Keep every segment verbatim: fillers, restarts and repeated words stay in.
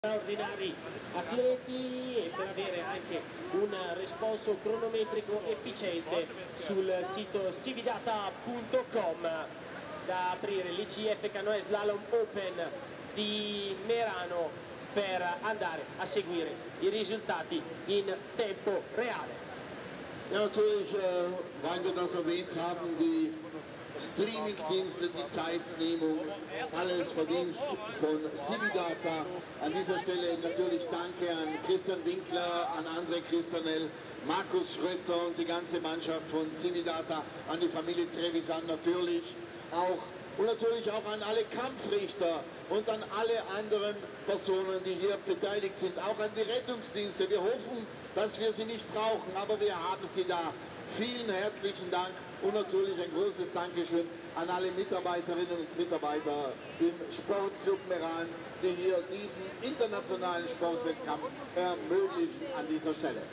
straordinari atleti e per avere anche un responso cronometrico efficiente sul sito cividata punto com. Da aprire l'I C F Canoë Slalom Open di Merano per andare a seguire i risultati in tempo reale. Ja, natürlich, äh, weil wir das erwähnt haben, die Streamingdienste, die Zeitnehmung, alles Verdienst von Cividata. An dieser Stelle natürlich danke an Christian Winkler, an André Christanel, Markus Schrötter und die ganze Mannschaft von Cividata, an die Familie Trevisan natürlich auch und natürlich auch an alle Kampfrichter und an alle anderen Personen, die hier beteiligt sind, auch an die Rettungsdienste. Wir hoffen, dass wir sie nicht brauchen, aber wir haben sie da. Vielen herzlichen Dank und natürlich ein großes Dankeschön an alle Mitarbeiterinnen und Mitarbeiter im Sportclub Meran, die hier diesen internazionalen Sportwettkampf ermöglichen an dieser Stelle.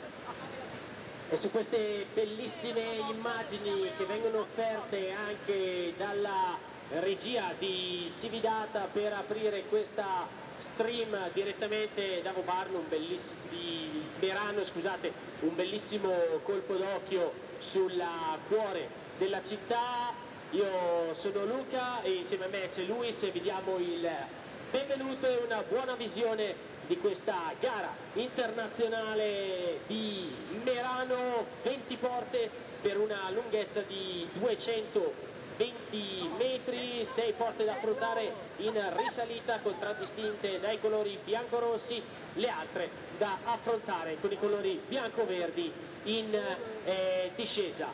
E su queste bellissime immagini che vengono offerte anche dalla regia di Cividata per aprire questa stream direttamente da Vobarno, un bellissimo, di Merano, scusate, un bellissimo colpo d'occhio sul cuore della città. Io sono Luca e insieme a me c'è Luis e vi diamo il benvenuto e una buona visione di questa gara internazionale di Merano, venti porte per una lunghezza di duecentoventi metri, sei porte da affrontare in risalita contraddistinte dai colori bianco-rossi, le altre da affrontare con i colori bianco-verdi in eh, discesa.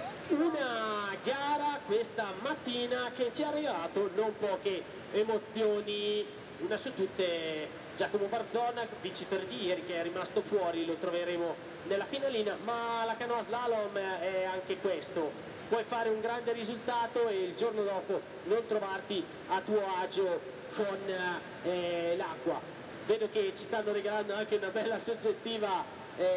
Una gara questa mattina che ci ha regalato non poche emozioni, una su tutte Giacomo Barzona, vincitore di ieri, che è rimasto fuori, lo troveremo nella finalina, ma la canoa slalom è anche questo, puoi fare un grande risultato e il giorno dopo non trovarti a tuo agio con eh, l'acqua. Vedo che ci stanno regalando anche una bella soggettiva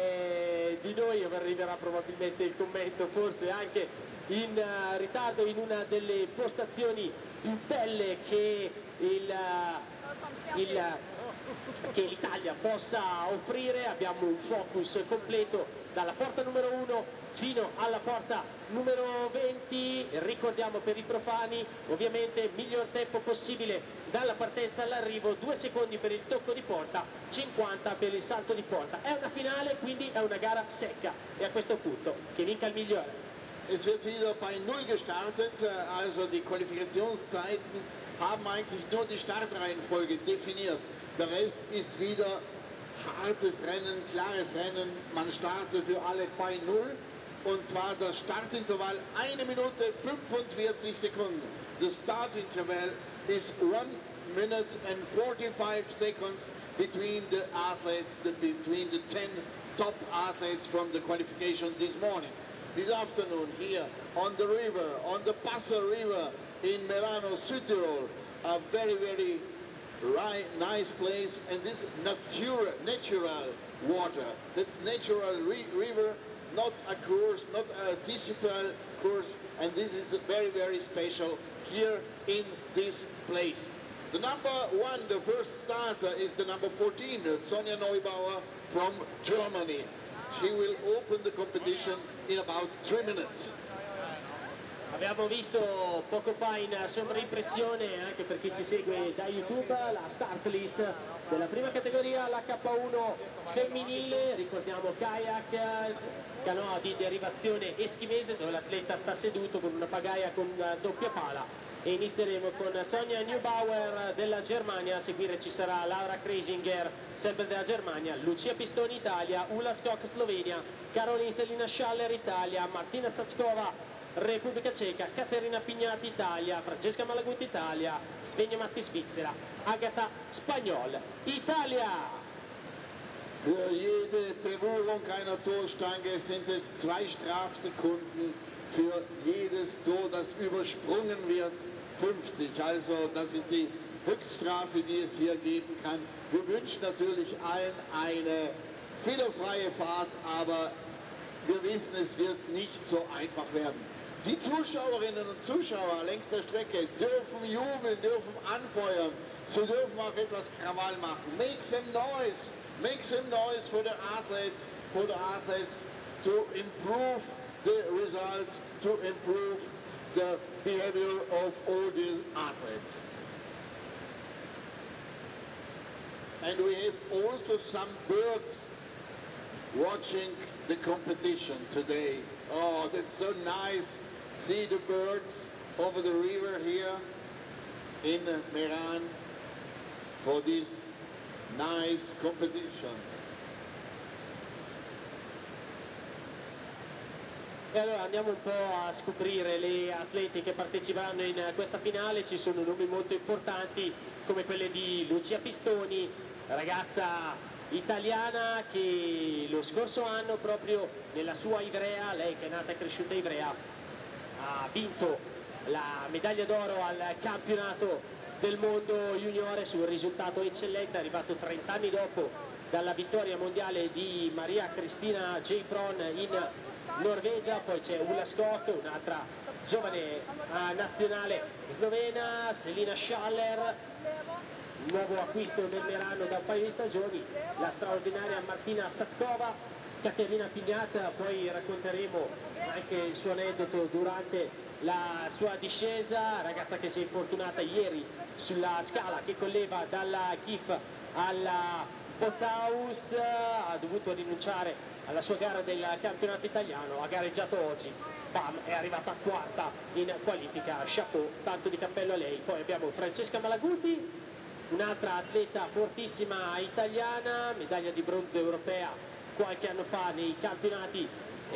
eh, di noi, arriverà probabilmente il commento forse anche in uh, ritardo in una delle postazioni più belle che il, uh, il che l'Italia possa offrire. Abbiamo un focus completo dalla porta numero uno fino alla porta numero venti, ricordiamo per i profani ovviamente miglior tempo possibile dalla partenza all'arrivo, due secondi per il tocco di porta, cinquanta per il salto di porta. È una finale, quindi è una gara secca e a questo punto che vinca il migliore. Es wird wieder bei Null gestartet, also die Qualifikationszeiten haben eigentlich nur die Startreihenfolge definiert. Der Rest ist wieder hartes Rennen, klares Rennen. Man startet für alle bei Null und zwar das Startintervall eine Minute fünfundvierzig Sekunden. The start interval is one minute and forty-five seconds between the athletes, the, between the ten top athletes from the qualification this morning. This afternoon here on the river, on the Passer River in Merano, Südtirol, a very, very right, nice place, and this natural, natural water. That's natural re river, not a course, not an artificial course, and this is very, very special here in this place. The number one, the first starter, is the number fourteen, Sonja Neubauer from Germany. She will open the competition in about three minutes. Abbiamo visto poco fa in sovraimpressione, anche per chi ci segue da YouTube, la start list della prima categoria, la K uno femminile. Ricordiamo kayak, canoa di derivazione eschimese, dove l'atleta sta seduto con una pagaia con doppia pala. E inizieremo con Sonja Neubauer della Germania, a seguire ci sarà Laura Kreisinger, sempre della Germania, Lucia Pistoni Italia, Ula Skok Slovenia, Caroline Selina Schaller Italia, Martina Sackova Repubblica Ceca, Caterina Pignati Italia, Francesca Malaguti Italia, Svenja Matti Svizzera, Agata Spagnol Italia. Für jede Berührung einer Torstange sind es zwei Strafsekunden, für jedes Tor, das übersprungen wird, fünfzig. Also das ist die Höchststrafe, die es hier geben kann. Wir wünschen natürlich allen eine fehlerfreie Fahrt, aber wir wissen, es wird nicht so einfach werden. Die Zuschauerinnen und Zuschauer längs der Strecke dürfen jubeln, dürfen anfeuern. Sie dürfen auch etwas Krawall machen. Make some noise. Make some noise for the athletes, for the athletes to improve the results, to improve the behavior of all these athletes. And we have also some birds watching the competition today. Oh, that's so nice. See the birds over the river here in Meran for this nice competition. E allora andiamo un po' a scoprire le atleti che parteciperanno in questa finale. Ci sono nomi molto importanti come quelle di Lucia Pistoni, ragazza italiana che lo scorso anno proprio nella sua Ivrea, lei che è nata e cresciuta a Ivrea, ha vinto la medaglia d'oro al campionato del mondo juniore sul risultato eccellente, è arrivato trenta anni dopo dalla vittoria mondiale di Maria Cristina J. Pron in Norvegia. Poi c'è Ulla Scott, un'altra giovane uh, nazionale slovena, Selina Schaller, nuovo acquisto del Merano da un paio di stagioni, la straordinaria Martina Satkova, Caterina Pignat. Poi racconteremo anche il suo aneddoto durante la sua discesa, ragazza che si è infortunata ieri sulla scala che colleva dalla Kif alla Bothaus, ha dovuto rinunciare alla sua gara del campionato italiano, ha gareggiato oggi, bam, è arrivata quarta in qualifica, chapeau, tanto di cappello a lei. Poi abbiamo Francesca Malaguti, un'altra atleta fortissima italiana, medaglia di bronzo europea qualche anno fa nei campionati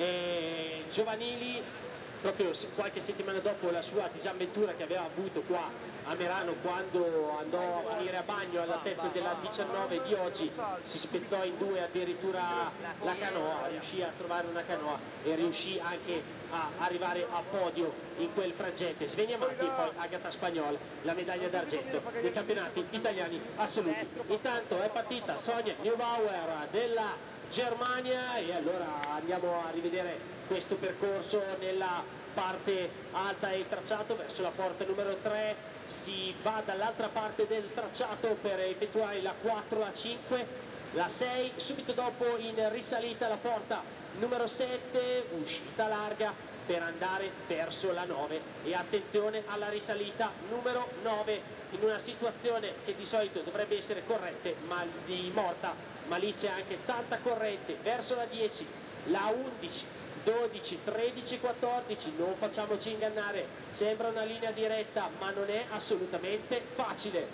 eh, giovanili, proprio qualche settimana dopo la sua disavventura che aveva avuto qua a Merano quando andò a finire a bagno all'altezza della diciannove di oggi, si spezzò in due addirittura la canoa, riuscì a trovare una canoa e riuscì anche a arrivare a podio in quel frangente. Svenia Matti e poi Agata Spagnol, la medaglia d'argento dei campionati italiani assoluti. Intanto è partita Sonia Neubauer della Germania e allora andiamo a rivedere questo percorso nella parte alta del tracciato verso la porta numero tre. Si va dall'altra parte del tracciato per effettuare la quattro, la cinque, la sei, subito dopo in risalita la porta numero sette, uscita larga per andare verso la nove e attenzione alla risalita numero nove in una situazione che di solito dovrebbe essere corrente ma di morta, ma lì c'è anche tanta corrente verso la dieci, la undici, dodici, tredici, quattordici, non facciamoci ingannare, sembra una linea diretta ma non è assolutamente facile.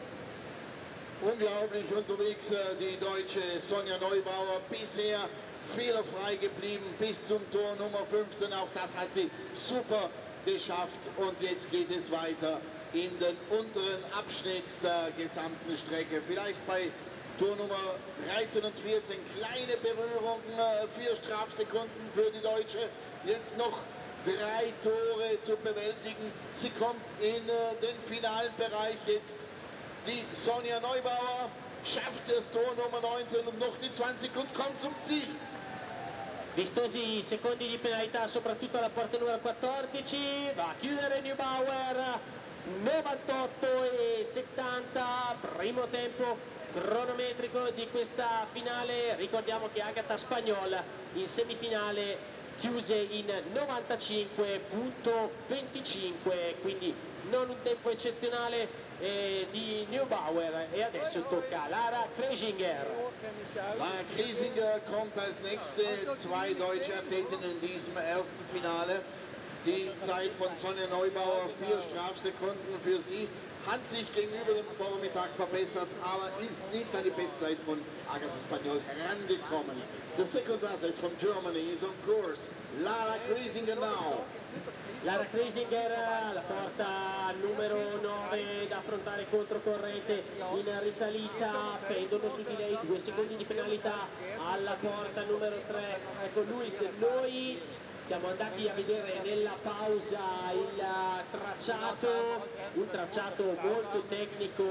Unglaublich unterwegs die deutsche Sonja Neubauer, bisher fehlerfrei geblieben bis zum Tor Nummer fünfzehn, auch das hat sie super geschafft und jetzt geht es weiter in den unteren Abschnitt der gesamten Strecke, vielleicht bei Tor Nummer dreizehn und vierzehn, kleine Berührung, vier Strafsekunden für die Deutsche, jetzt noch drei Tore zu bewältigen. Sie kommt in den finalen Bereich jetzt. Die Sonja Neubauer schafft das Tor Nummer neunzehn und noch die zwanzig und kommt zum Ziel. Vistosi secondi di penalità soprattutto alla porta numero quattordici, va a chiudere Neubauer, novantotto e settanta, primo tempo cronometrico di questa finale. Ricordiamo che Agata Spagnol in semifinale chiuse in novantacinque virgola venticinque, quindi non un tempo eccezionale eh, di Neubauer. E adesso tocca a Lara Kresinger. Lara Kresinger kommt als nächste, zwei deutsche Athletinnen in diesem ersten Finale. Die Zeit von Sonja Neubauer, vier Strafsekunden für sie, hat sich gegenüber dem Vormittag verbessert, aber ist nicht an die Bestzeit von Agata Spagnol herangekommen. The second athlete from Germany is on course, Lara Kresinger now. Lara Kresinger, la porta numero nove da affrontare controcorrente in risalita, pendono su di lei due secondi di penalità alla porta numero tre. Ecco Luis, noi siamo andati a vedere nella pausa il tracciato, un tracciato molto tecnico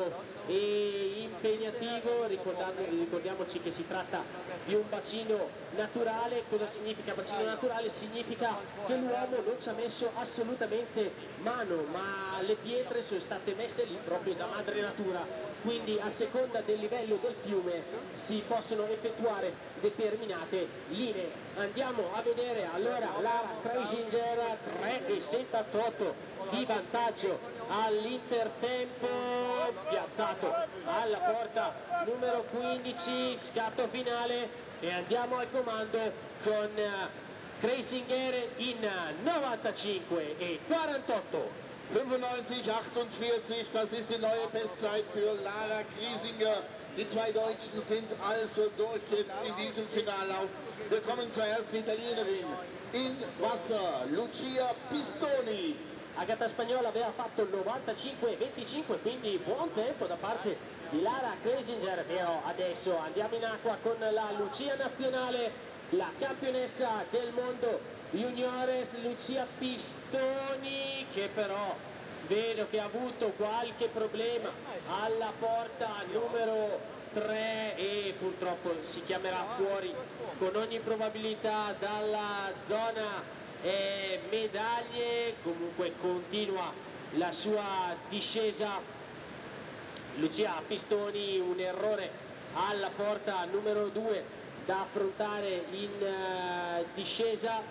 e impegnativo. Ricordiamoci che si tratta di un bacino naturale. Cosa significa bacino naturale? Significa che l'uomo non ci ha messo assolutamente mano, ma le pietre sono state messe lì proprio da madre natura, quindi a seconda del livello del fiume si possono effettuare determinate linee. Andiamo a vedere allora Lara Krejzinger, tre virgola settantotto di vantaggio all'intertempo, piazzato alla porta numero quindici, scatto finale e andiamo al comando con Krejzinger in novantacinque e quarantotto. fünfundneunzig achtundvierzig, das ist die neue Bestzeit für Lara Krejzinger. Die zwei Deutschen sind also durch jetzt in diesem Finallauf. Wir kommen zur ersten Italienerin in Wasser, Lucia Pistoni. A gata spagnola aveva fatto il novantacinque venticinque, quindi buon tempo da parte di Lara Krejzinger. Però adesso andiamo in acqua con la Lucia nazionale, la campionessa del mondo juniores Lucia Pistoni, che però vedo che ha avuto qualche problema alla porta numero tre e purtroppo si chiamerà fuori con ogni probabilità dalla zona eh, medaglie. Comunque continua la sua discesa Lucia Pistoni, un errore alla porta numero due da affrontare in uh, discesa.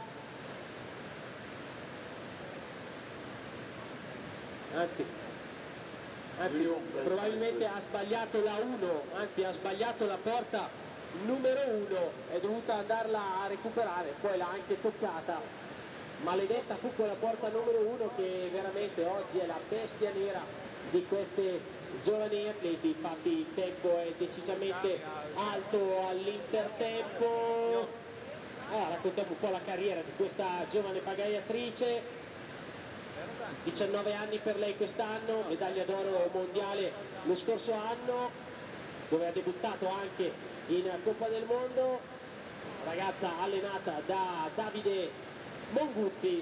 Anzi, anzi probabilmente ha sbagliato la uno, anzi ha sbagliato la porta numero uno, è dovuta andarla a recuperare, poi l'ha anche toccata. Maledetta fu quella porta numero uno che veramente oggi è la bestia nera di queste giovani atleti. Infatti il tempo è decisamente alto all'intertempo. Allora, raccontiamo un po' la carriera di questa giovane pagaiatrice. diciannove anni per lei quest'anno, medaglia d'oro mondiale lo scorso anno, dove ha debuttato anche in Coppa del Mondo, ragazza allenata da Davide Monguzzi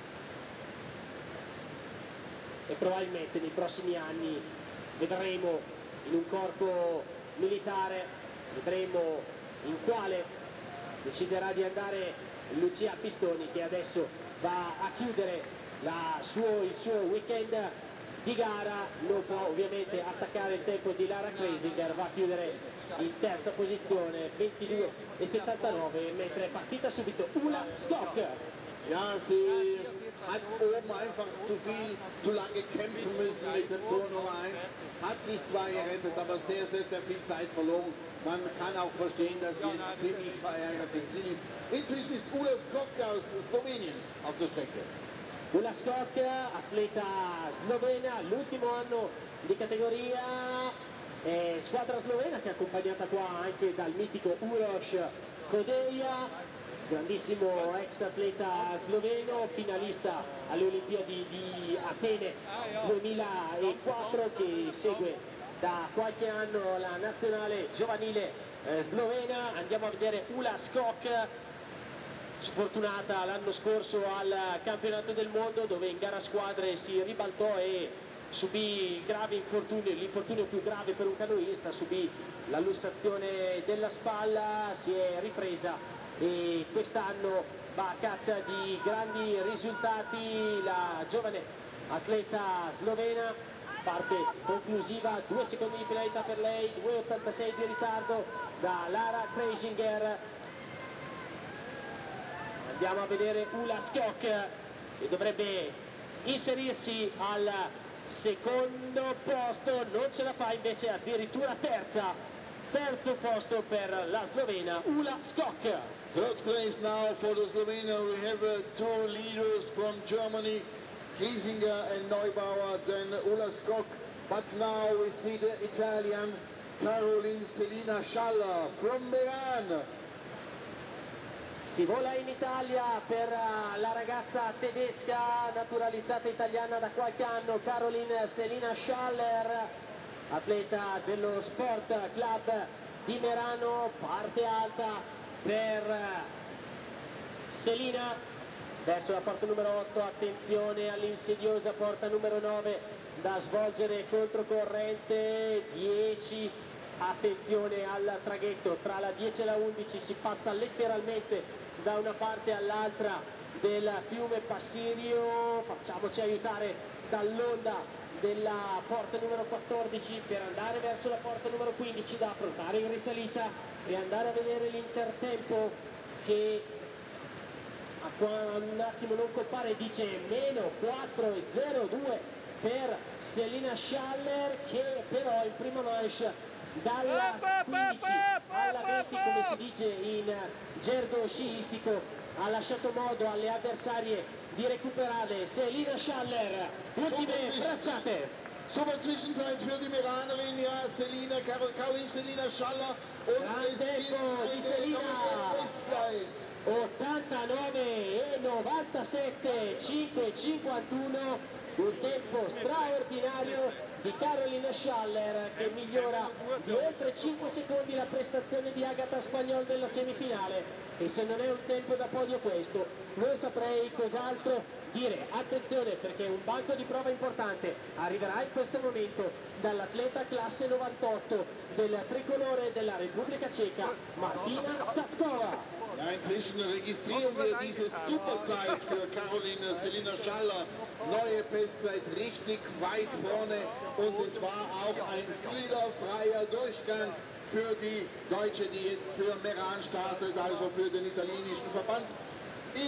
e probabilmente nei prossimi anni vedremo in un corpo militare, vedremo in quale deciderà di andare Lucia Pistoni, che adesso va a chiudere La suo, il suo weekend di gara. Non può ovviamente attaccare il tempo di Lara Krejzinger, va a chiudere in terza posizione ventidue e settantanove, mentre è partita subito Ula Skok. Ja, sie hat oben einfach zu viel, zu lange kämpfen müssen mit dem Tor Nummer eins, hat sich zwar gerettet, aber sehr, sehr, sehr viel Zeit verloren. Man kann auch verstehen, dass sie jetzt ziemlich verärgert ist. Inzwischen ist Ula Skok aus Slowenien auf der Strecke. Ula Skok, atleta slovena, l'ultimo anno di categoria, eh, squadra slovena che è accompagnata qua anche dal mitico Uroš Kodeja, grandissimo ex atleta sloveno, finalista alle Olimpiadi di Atene duemilaquattro, che segue da qualche anno la nazionale giovanile eh, slovena. Andiamo a vedere Ula Skok, sfortunata l'anno scorso al campionato del mondo, dove in gara a squadre si ribaltò e subì gravi infortuni, l'infortunio più grave per un canoista, subì la lussazione della spalla, si è ripresa e quest'anno va a caccia di grandi risultati la giovane atleta slovena. Parte conclusiva, due secondi di penalità per lei, due virgola ottantasei di ritardo da Lara Krejzinger. Andiamo a vedere Ula Skok, che dovrebbe inserirsi al secondo posto, non ce la fa, invece addirittura terza, terzo posto per la slovena Ula Skok. Third place now for the Slovenia. We have uh, two leaders from Germany, Krejzinger and Neubauer, then Ula Skok. But now we see the Italian Caroline Selina Schaller from Meran. Si vola in Italia per la ragazza tedesca naturalizzata italiana da qualche anno, Caroline Selina Schaller, atleta dello Sport Club di Merano. Parte alta per Selina verso la porta numero otto, attenzione all'insidiosa porta numero nove da svolgere controcorrente, dieci, attenzione al traghetto, tra la dieci e la undici si passa letteralmente da una parte all'altra del fiume Passirio, facciamoci aiutare dall'onda della porta numero quattordici per andare verso la porta numero quindici da affrontare in risalita e andare a vedere l'intertempo che a un attimo non compare, dice meno quattro e zero due per Selina Schaller, che però in prima manche dalla quindici alla venti, come si dice in gergo sciistico, ha lasciato modo alle avversarie di recuperare. Selina Schaller, ultime bracciate. Super Zwischenzeit für die Meranerin, ja, Selina, Caroline Selina Schaller und es gibt eine neue Bestzeit. ottantanove e novantasette, cinque e cinquantuno, un tempo straordinario di Caroline Schaller che migliora di oltre cinque secondi la prestazione di Agata Spagnol nella semifinale, e se non è un tempo da podio questo non saprei cos'altro dire. Attenzione, perché un banco di prova importante arriverà in questo momento dall'atleta classe novantotto del tricolore della Repubblica Ceca, Martina Satkova. Ja, inzwischen registrieren wir diese Superzeit für Caroline Selina Schaller. Neue Bestzeit richtig weit vorne, und es war auch ein fehlerfreier Durchgang für die Deutsche, die jetzt für Meran startet, also für den italienischen Verband. In,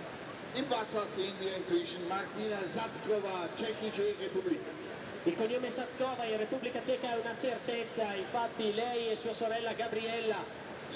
Im Wasser sehen wir inzwischen Martina Satkova, Tschechische Republik. Il cognome Satkova in Repubblica Ceca è una certezza, infatti lei e sua sorella Gabriella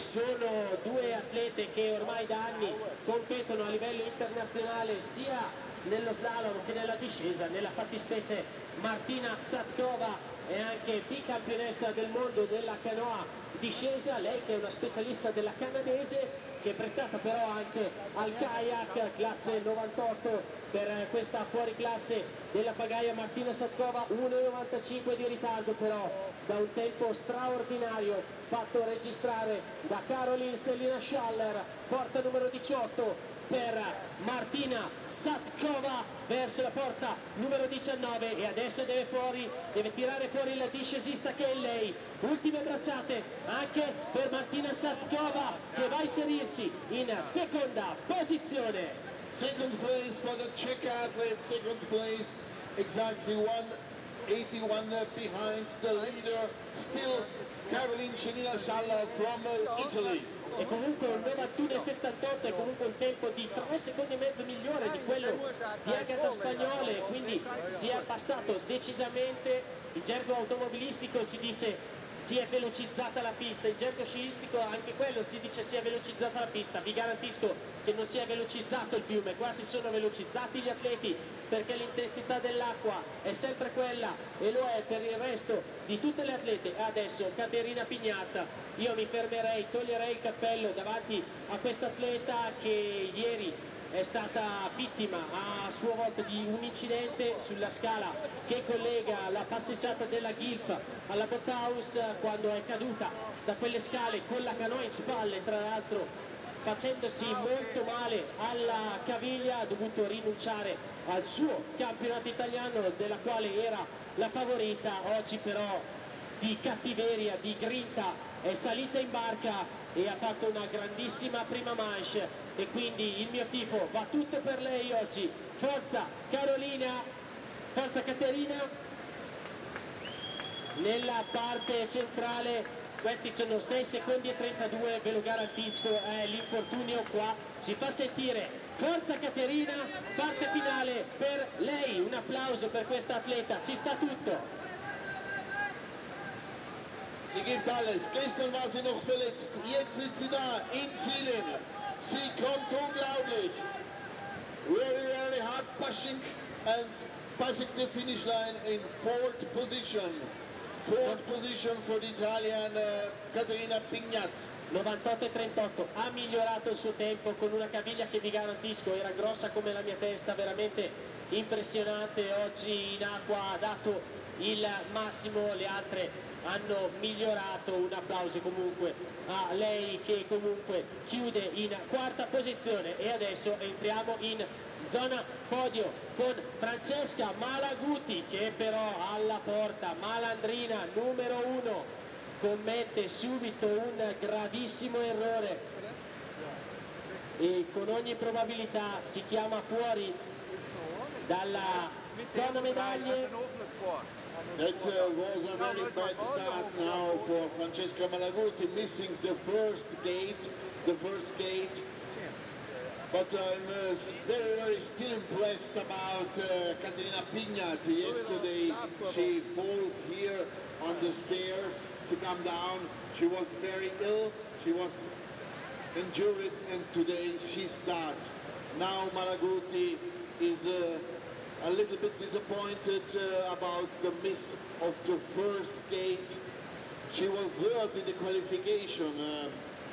sono due atlete che ormai da anni competono a livello internazionale sia nello slalom che nella discesa. Nella fattispecie Martina Satkova è anche bicampionessa del mondo della canoa discesa, lei che è una specialista della canadese, che è prestata però anche al kayak classe novantotto per questa fuoriclasse della pagaia Martina Satkova, uno e novantacinque di ritardo però da un tempo straordinario fatto registrare da Caroline Selina Schaller, porta numero diciotto per Martina Satkova verso la porta numero diciannove, e adesso deve fuori, deve tirare fuori la discesista che è lei. Ultime bracciate anche per Martina Satkova, che va a inserirsi in seconda posizione. Second place for the Czech athlete, second place exactly one eighty-one behind the leader, still Caroline Selina Schaller from Italy. E comunque un novantuno e settantotto è comunque un tempo di tre secondi e mezzo migliore di quello di Agata Spagnole, quindi si è abbassato decisamente. In gergo automobilistico si dice si è velocizzata la pista, in gergo sciistico anche quello si dice si è velocizzata la pista. Vi garantisco che non si è velocizzato il fiume, qua si sono velocizzati gli atleti, perché l'intensità dell'acqua è sempre quella e lo è per il resto di tutte le atlete. Adesso Caterina Pignatta, io mi fermerei, toglierei il cappello davanti a questa atleta che ieri è stata vittima a sua volta di un incidente sulla scala che collega la passeggiata della Gilf alla Boathaus, quando è caduta da quelle scale con la canoa in spalle, tra l'altro facendosi molto male alla caviglia, ha dovuto rinunciare al suo campionato italiano della quale era la favorita. Oggi però di cattiveria, di grinta è salita in barca e ha fatto una grandissima prima manche, e quindi il mio tifo va tutto per lei oggi. Forza Carolina, forza Caterina. Nella parte centrale questi sono sei secondi e trentadue, ve lo garantisco, è l'infortunio qua, si fa sentire. Forza Caterina, parte finale per lei, un applauso per questa atleta, ci sta tutto. Sie gibt alles. Gestern war sie noch verletzt. Jetzt ist sie da in Zielen. Sie kommt unglaublich. Very, very hard pushing and passing the finish line in fourth position. Fourth position for the Italian uh, Caterina Pignatta. novantotto e trentotto, ha migliorato il suo tempo con una caviglia che vi garantisco era grossa come la mia testa, veramente impressionante. Oggi in acqua ha dato il massimo, le altre hanno migliorato. Un applauso comunque a lei che comunque chiude in quarta posizione. E adesso entriamo in zona podio con Francesca Malaguti, che però alla porta. Malandrina numero uno commette subito un gravissimo errore e con ogni probabilità si chiama fuori dalla zona medaglie. That uh, was a very bad start now for Francesca Malaguti, missing the first gate, the first gate. But I'm uh, very, very still impressed about uh, Caterina Pignat. Yesterday she falls here on the stairs to come down. She was very ill, she was injured, and today she starts. Now Malaguti is uh, a little bit disappointed uh, about the miss of the first gate. She was third in the qualification. Uh,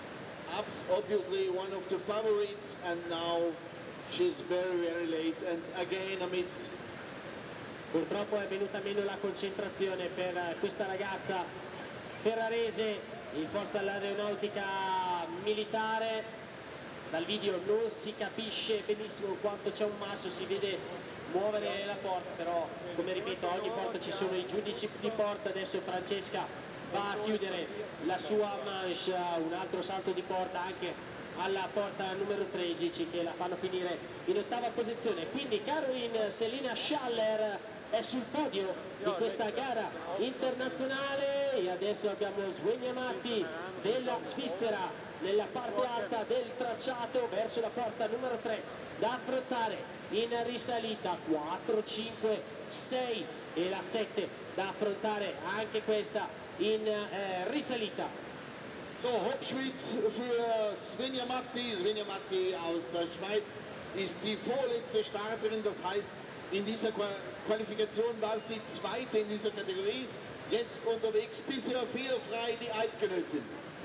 obviously one of the favorites, and now she's very very late and again a miss. Purtroppo è venuta meno la concentrazione per questa ragazza ferrarese in forza all'aeronautica militare. Dal video non si capisce benissimo quanto c'è un masso, si vede muovere la porta, però come ripeto ogni volta ci sono i giudici di porta. Adesso Francesca va a chiudere la sua manche, un altro salto di porta anche alla porta numero tredici che la fanno finire in ottava posizione. Quindi Caroline Selina Schaller è sul podio di questa gara internazionale e adesso abbiamo Svenja Matti della Svizzera nella parte alta del tracciato verso la porta numero tre da affrontare in risalita. Quattro, cinque, sei e la sette da affrontare anche questa in eh, risalita. So, Hauptschwitz für Svenja Matti. Svenja Matti aus der Schweiz ist die vorletzte Starterin, das heißt, in dieser Qualifikation war sie Zweite in dieser Kategorie. Jetzt unterwegs, bisher fehlerfrei die Eidgenössin.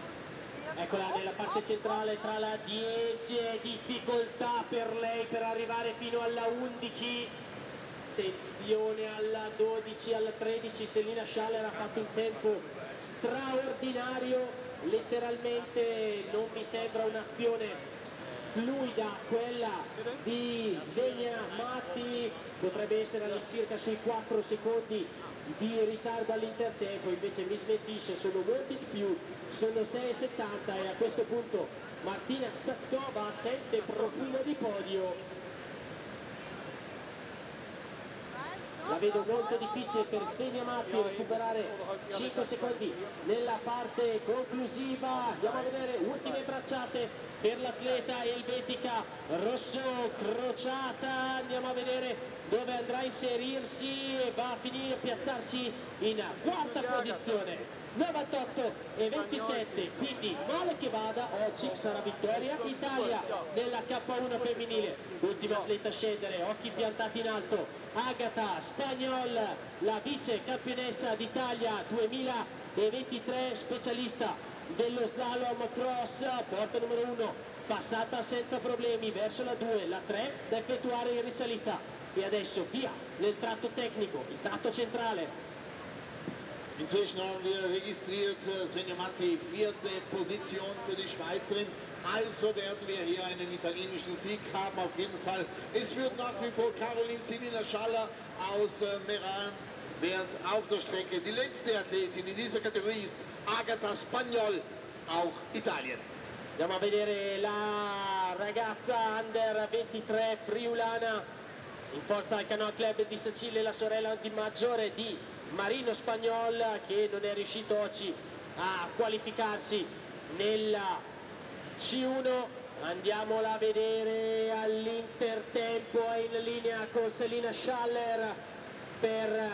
Eccola nella parte centrale tra la dieci e difficoltà per lei per arrivare fino alla undici. Attenzione alla dodici, alla tredici. Selina Schaller ha fatto un tempo straordinario, letteralmente non mi sembra un'azione fluida quella di Svenja Matti, potrebbe essere all'incirca sui quattro secondi di ritardo all'intertempo, invece mi smentisce, sono molti di più, sono sei e settanta e a questo punto Martina Satkova sente profumo di podio. La vedo molto difficile per Svenja Matti recuperare cinque secondi nella parte conclusiva. Andiamo a vedere ultime tracciate per l'atleta elvetica rosso crociata. Andiamo a vedere dove andrà a inserirsi e va a finire a piazzarsi in quarta posizione. novantotto e ventisette, quindi male che vada oggi sarà vittoria Italia nella K uno femminile. Ultima atleta a scendere, occhi piantati in alto, Agata Spagnol, la vice campionessa d'Italia duemilaventitré, specialista dello slalom cross, porta numero uno, passata senza problemi verso la due, la tre da effettuare in risalita e adesso via nel tratto tecnico, il tratto centrale. Inzwischen haben wir registriert Svenja Matti, vierte Position für die Schweizerin. Also werden wir hier einen italienischen Sieg haben, auf jeden Fall. Es führt nach wie vor Caroline Selina Schaller aus Meran, während auf der Strecke die letzte Athletin in dieser Kategorie ist Agata Spagnol, auch Italien. Andiamo a vedere la ragazza under ventitré friulana in forza al Canoa Club di Sacile, la sorella di maggiore di Marino Spagnol, che non è riuscito oggi a qualificarsi nella C uno. Andiamola a vedere all'intertempo, è in linea con Selina Schaller per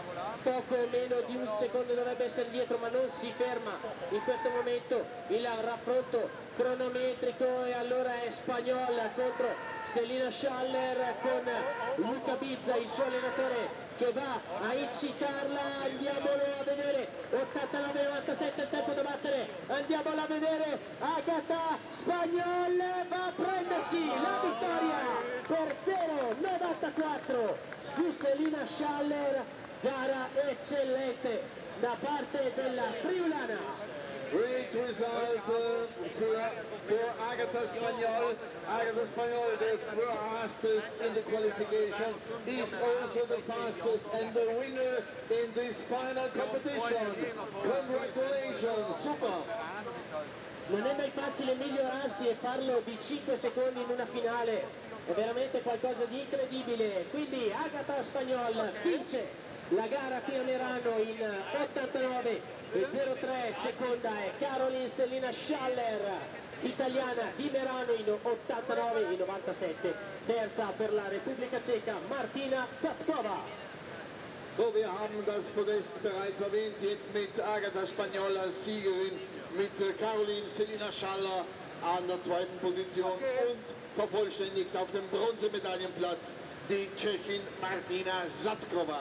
poco meno di un secondo, dovrebbe essere dietro ma non si ferma in questo momento il raffronto cronometrico e allora è Spagnol contro Selina Schaller con Luca Bizza, il suo allenatore, che va a incitarla. Andiamolo a vedere, ottantanove novantasette il tempo da battere, andiamola a vedere, Agata Spagnol va a prendersi la vittoria per zero novantaquattro su Selina Schaller. Gara eccellente da parte della friulana. Great result uh, for, for Agatha Spaniol. Agatha Spaniol, the fastest in the qualification, is also the fastest and the winner in this final competition. Congratulations, super! Non è mai facile migliorarsi e farlo di cinque secondi in una finale, è veramente qualcosa di incredibile. Quindi Agatha Spaniol vince la gara qui a Merano in ottantanove e zero tre, seconda è Caroline Selina Schaller, italiana di Merano, in ottantanove e novantasette, terza per la Repubblica Ceca Martina Sapkova. So, wir haben das Podest bereits erwähnt, jetzt mit Agatha Spaniol als Siegerin, mit Caroline Selina Schaller an der zweiten Position und vervollständigt auf dem Bronzemedaillenplatz die Tschechin Martina Sapkova.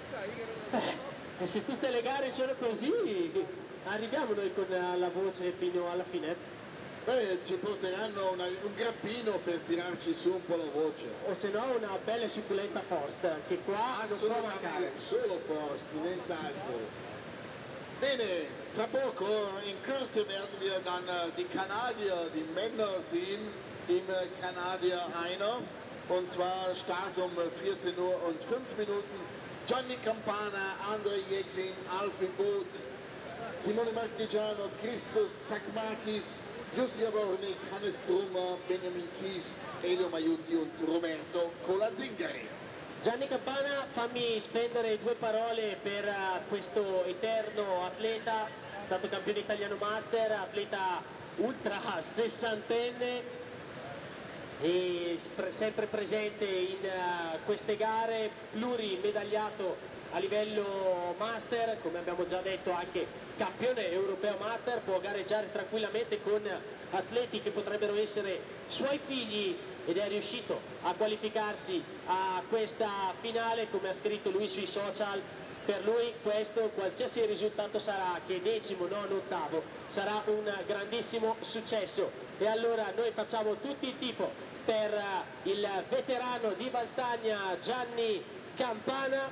E se tutte le gare sono così, arriviamo noi con la voce fino alla fine? Beh, ci porteranno una, un grappino per tirarci su un po' la voce. O se no una bella succulenta Forst, che qua non può mancare. Solo Forst, nient'altro. Bene, fra poco, in Kürze werden wir dann die Kanadier, die Männer sehen, im Kanadier einer. Und zwar Start um vierzehn Uhr und fünf Minuten. Gianni Campana, Andrei Jeklin, Alfie Boot, Simone Marchigiano, Christos Tsakmakis, Jussi Avornik, Hannes Trummer, Benjamin Kies, Elio Maiuti und Roberto Colazzingari. Gianni Campana, fammi spendere due parole per uh, questo eterno atleta, stato campione italiano master, atleta ultra sessantenne e sempre presente in uh, queste gare, plurimedagliato a livello master, come abbiamo già detto anche campione europeo master, può gareggiare tranquillamente con atleti che potrebbero essere suoi figli ed è riuscito a qualificarsi a questa finale, come ha scritto lui sui social. Per lui questo, qualsiasi risultato sarà, che decimo, nono, ottavo, sarà un grandissimo successo. E allora noi facciamo tutti il tifo per il veterano di Valstagna Gianni Campana,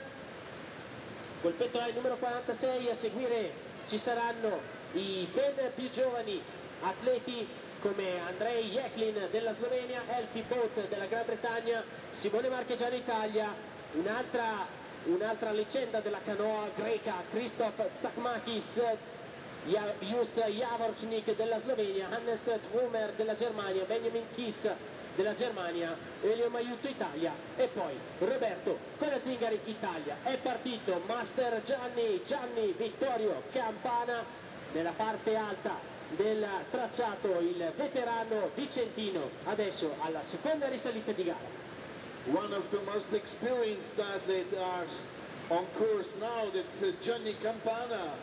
col pettorale numero quarantasei. A seguire ci saranno i ben più giovani atleti come Andrei Jeklin della Slovenia, Elfie Boat della Gran Bretagna, Simone Marchigiano Italia, un'altra un'altra leggenda della canoa greca, Christoph Tsakmakis, Jus Javorčnik della Slovenia, Hannes Trummer della Germania, Benjamin Kies della Germania, Elio Maiuto Italia e poi Roberto Colazzingari Italia. È partito Master Gianni, Gianni Vittorio Campana nella parte alta del tracciato, il veterano vicentino, adesso alla seconda risalita di gara. One of the most experienced athletes are on course now, that's Gianni Campana.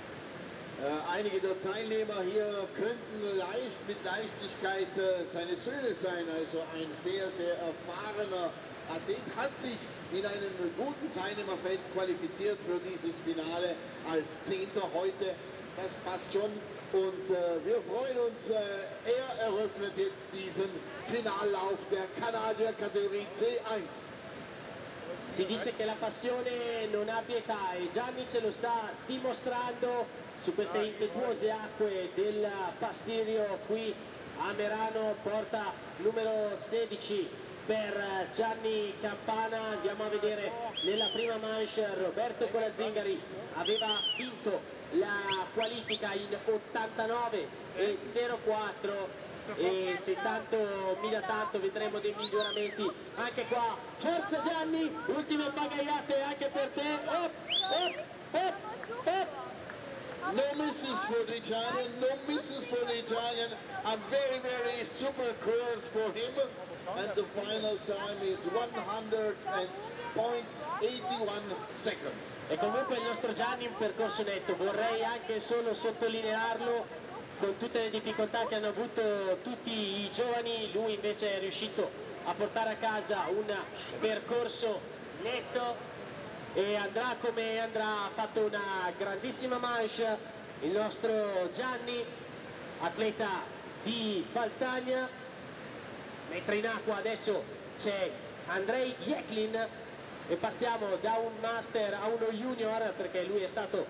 Äh, einige der Teilnehmer hier könnten leicht, mit Leichtigkeit äh, seine Söhne sein, also ein sehr, sehr erfahrener Athlet, hat sich in einem guten Teilnehmerfeld qualifiziert für dieses Finale als Zehnter heute. Das passt schon und äh, wir freuen uns, äh, er eröffnet jetzt diesen Finallauf der Kanadier Kategorie C eins. Si dice che la passione non ha pietà e Gianni ce lo sta dimostrando su queste impetuose acque del Passirio qui a Merano. Porta numero sedici per Gianni Campana. Andiamo a vedere nella prima manche Roberto Colazzingari aveva vinto la qualifica in ottantanove e zero quattro e se tanto mi da tanto vedremo dei miglioramenti anche qua. Forza Gianni, ultime pagaiate anche per te. Op, op, op, op. No misses for the Italian, no misses for the Italian. A very, very super course for him. And the final time is one hundred point eight one seconds. E comunque il nostro Gianni un percorso netto, vorrei anche solo sottolinearlo, con tutte le difficoltà che hanno avuto tutti i giovani, lui invece è riuscito a portare a casa un percorso netto e andrà come andrà. Ha fatto una grandissima manche il nostro Gianni, atleta di Valstagna, mentre in acqua adesso c'è Andrei Jeklin e passiamo da un master a uno junior, perché lui è stato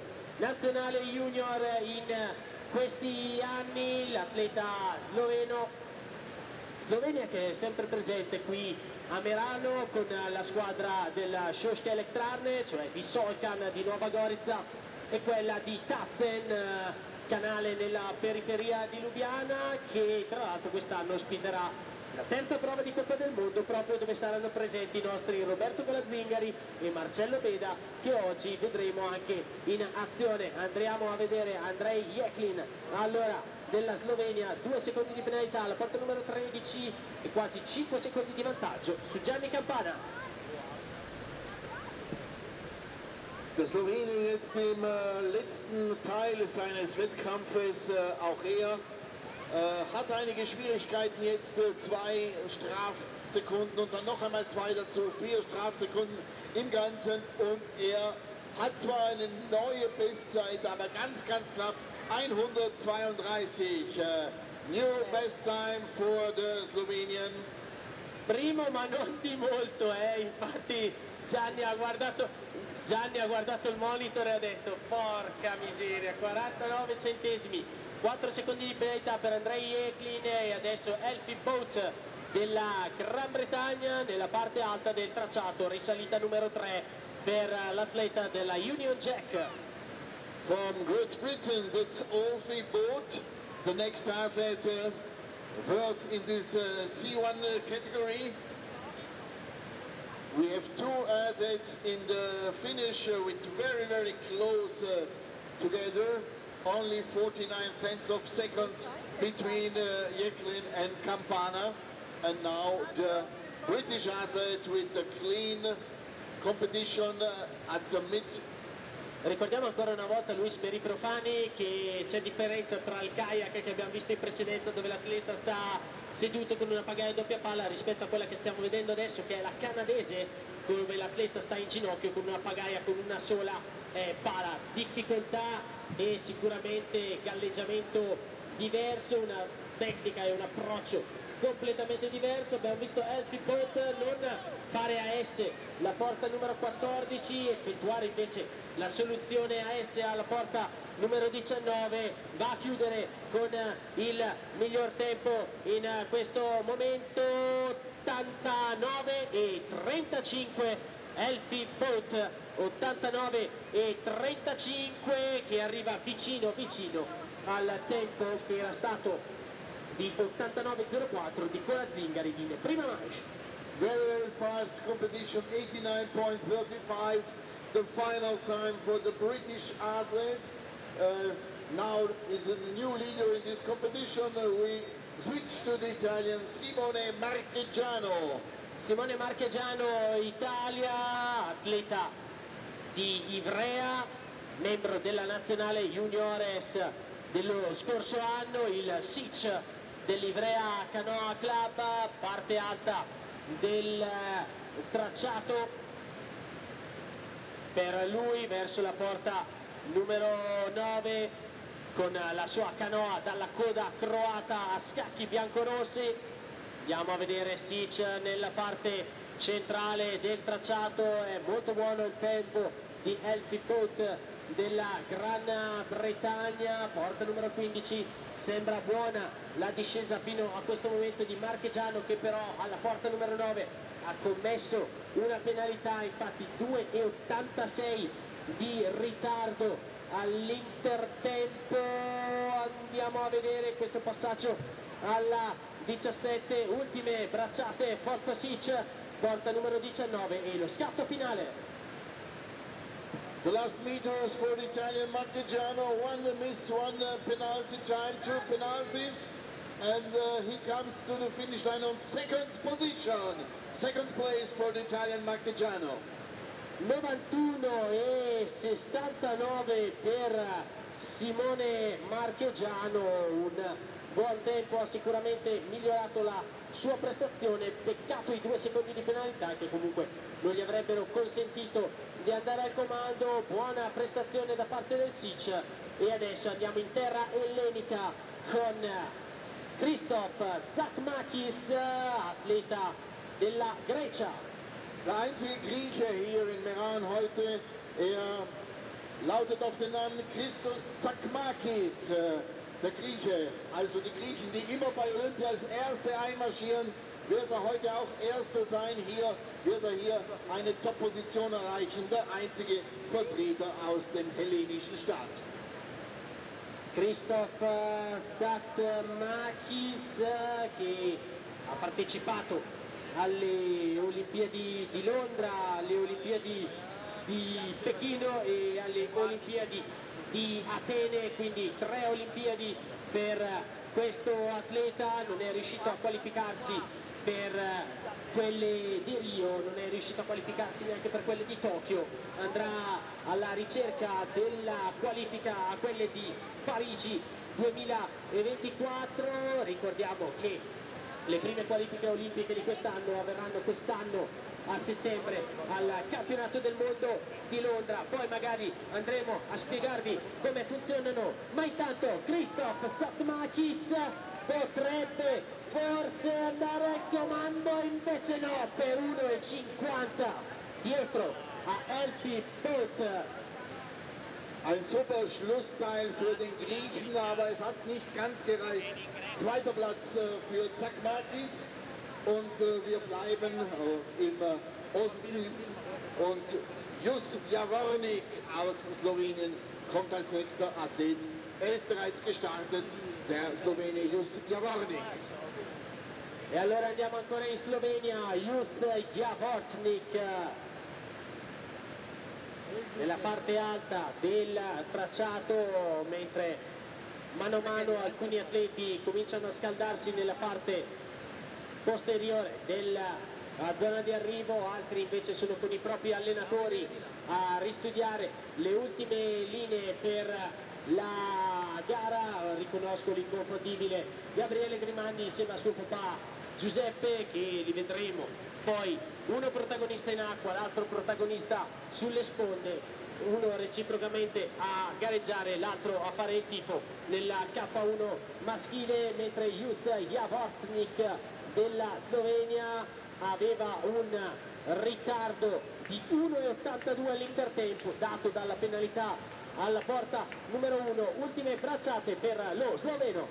nazionale junior in questi anni, l'atleta sloveno, Slovenia che è sempre presente qui a Merano con la squadra della Šoške Elektrarne, cioè di Solkan di Nova Gorica e quella di Tatzen, canale nella periferia di Lubiana, che tra l'altro quest'anno ospiterà la terza prova di Coppa del Mondo, proprio dove saranno presenti i nostri Roberto Colazzingari e Marcello Beda, che oggi vedremo anche in azione. Andremo a vedere Andrej Jeklin, allora della Slovenia, due secondi di penalità alla porta numero tredici e quasi cinque secondi di vantaggio su Gianni Campana. Der Slowene jetzt im äh, letzten Teil seines Wettkampfes, äh, auch er äh, hat einige Schwierigkeiten jetzt, äh, zwei Strafsekunden und dann noch einmal zwei dazu, vier Strafsekunden im Ganzen, und er hat zwar eine neue Bestzeit, aber ganz, ganz knapp hundertzweiunddreißig. Äh, new best time for the Slovenian. Primo ma non di molto, eh? Infatti Gianni ha guardato Gianni ha guardato il monitor e ha detto porca miseria, quarantanove centesimi, quattro secondi di penalità per Andrej Jeklin e adesso Elfie Boat della Gran Bretagna nella parte alta del tracciato, risalita numero tre per l'atleta della Union Jack. From Great Britain, that's Elfie Boat, the next athlete uh, third in this uh, C one category. We have two athletes in the finish uh, with very, very close uh, together. Only forty-nine tenths of seconds between uh, Jeklin and Campana. And now the British athlete with a clean competition uh, at the mid. Ricordiamo ancora una volta Luis per i profani che c'è differenza tra il kayak che abbiamo visto in precedenza, dove l'atleta sta seduto con una pagaia a doppia pala, rispetto a quella che stiamo vedendo adesso, che è la canadese, dove l'atleta sta in ginocchio con una pagaia con una sola eh, pala. Difficoltà e sicuramente galleggiamento diverso, una tecnica e un approccio completamente diverso. Abbiamo visto Elfie Boat non fare A S la porta numero quattordici, effettuare invece la soluzione A S alla porta numero diciannove, va a chiudere con il miglior tempo in questo momento, ottantanove e trentacinque Elfie Boat, ottantanove e trentacinque, che arriva vicino vicino al tempo che era stato di ottantanove zero quattro di Colazzingari in prima manche. Very, very fast competition, eighty-nine point three five, the final time for the British athlete. Uh, now is a new leader in this competition. Uh, we switch to the Italian Simone Marchegiano. Simone Marchegiano, Italia, atleta di Ivrea, membro della nazionale juniores dello scorso anno, il S I C dell'Ivrea Canoa Club, parte alta del tracciato per lui verso la porta numero nove con la sua canoa dalla coda croata a scacchi biancorossi. Andiamo a vedere Sic nella parte centrale del tracciato, è molto buono il tempo di Elfie Boat della Gran Bretagna, porta numero quindici, sembra buona la discesa fino a questo momento di Marchegiano, che però alla porta numero nove ha commesso una penalità, infatti due e ottantasei di ritardo all'intertempo. Andiamo a vedere questo passaggio alla diciassette, ultime bracciate, forza Sic, porta numero diciannove e lo scatto finale. The last meters for the Italian Marchegiano, one miss, one uh, penalty time, two penalties, and uh, he comes to the finish line on second position, second place for the Italian Marchegiano. novantuno e sessantanove per Simone Marchegiano, un buon tempo, ha sicuramente migliorato la sua prestazione, peccato i due secondi di penalità che comunque non gli avrebbero consentito di andare al comando. Buona prestazione da parte del Sic e adesso andiamo in terra ellenica con Christoph Zakmakis, atleta della Grecia. Der einzige Grieche hier in Meran heute, er lautet auf den Namen Christos Tsakmakis, äh, der Grieche. Also die Griechen, die immer bei Olympia als Erste einmarschieren, wird er heute auch Erster sein. Hier wird er hier eine Top-Position erreichen, der einzige Vertreter aus dem hellenischen Staat. Christoph Tsakmakis che ha partecipato alle Olimpiadi di Londra, alle Olimpiadi di Pechino e alle Olimpiadi di Atene, quindi tre Olimpiadi per questo atleta. Non è riuscito a qualificarsi per quelle di Rio, non è riuscito a qualificarsi neanche per quelle di Tokyo, andrà alla ricerca della qualifica a quelle di Parigi duemilaventiquattro. Ricordiamo che le prime qualifiche olimpiche di quest'anno avverranno quest'anno a settembre al campionato del mondo di Londra, poi magari andremo a spiegarvi come funzionano, ma intanto Christoph Tsakmakis potrebbe forse andare al comando, invece no, per uno e cinquanta dietro a Elfi Bolt. Ein super Schlussteil für den Griechen, aber es hat nicht ganz gereicht. Zweiter Platz für Tsakmakis und wir bleiben im Osten und Jus Javornik aus Slowenien kommt als nächster Athlet. Er ist bereits gestartet, der Slowene Jus Javornik. E allora andiamo ancora in Slovenia, Jus Javornik. Nella parte alta del tracciato, mentre mano a mano alcuni atleti cominciano a scaldarsi nella parte posteriore della zona di arrivo, altri invece sono con i propri allenatori a ristudiare le ultime linee per la gara. Riconosco l'inconfondibile Gabriele Grimandi insieme a suo papà Giuseppe, che li vedremo poi uno protagonista in acqua, l'altro protagonista sulle sponde, uno reciprocamente a gareggiare, l'altro a fare il tifo nella K uno maschile, mentre Jus Javornik della Slovenia aveva un ritardo di uno e ottantadue all'intertempo dato dalla penalità alla porta numero uno. Ultime bracciate per lo sloveno.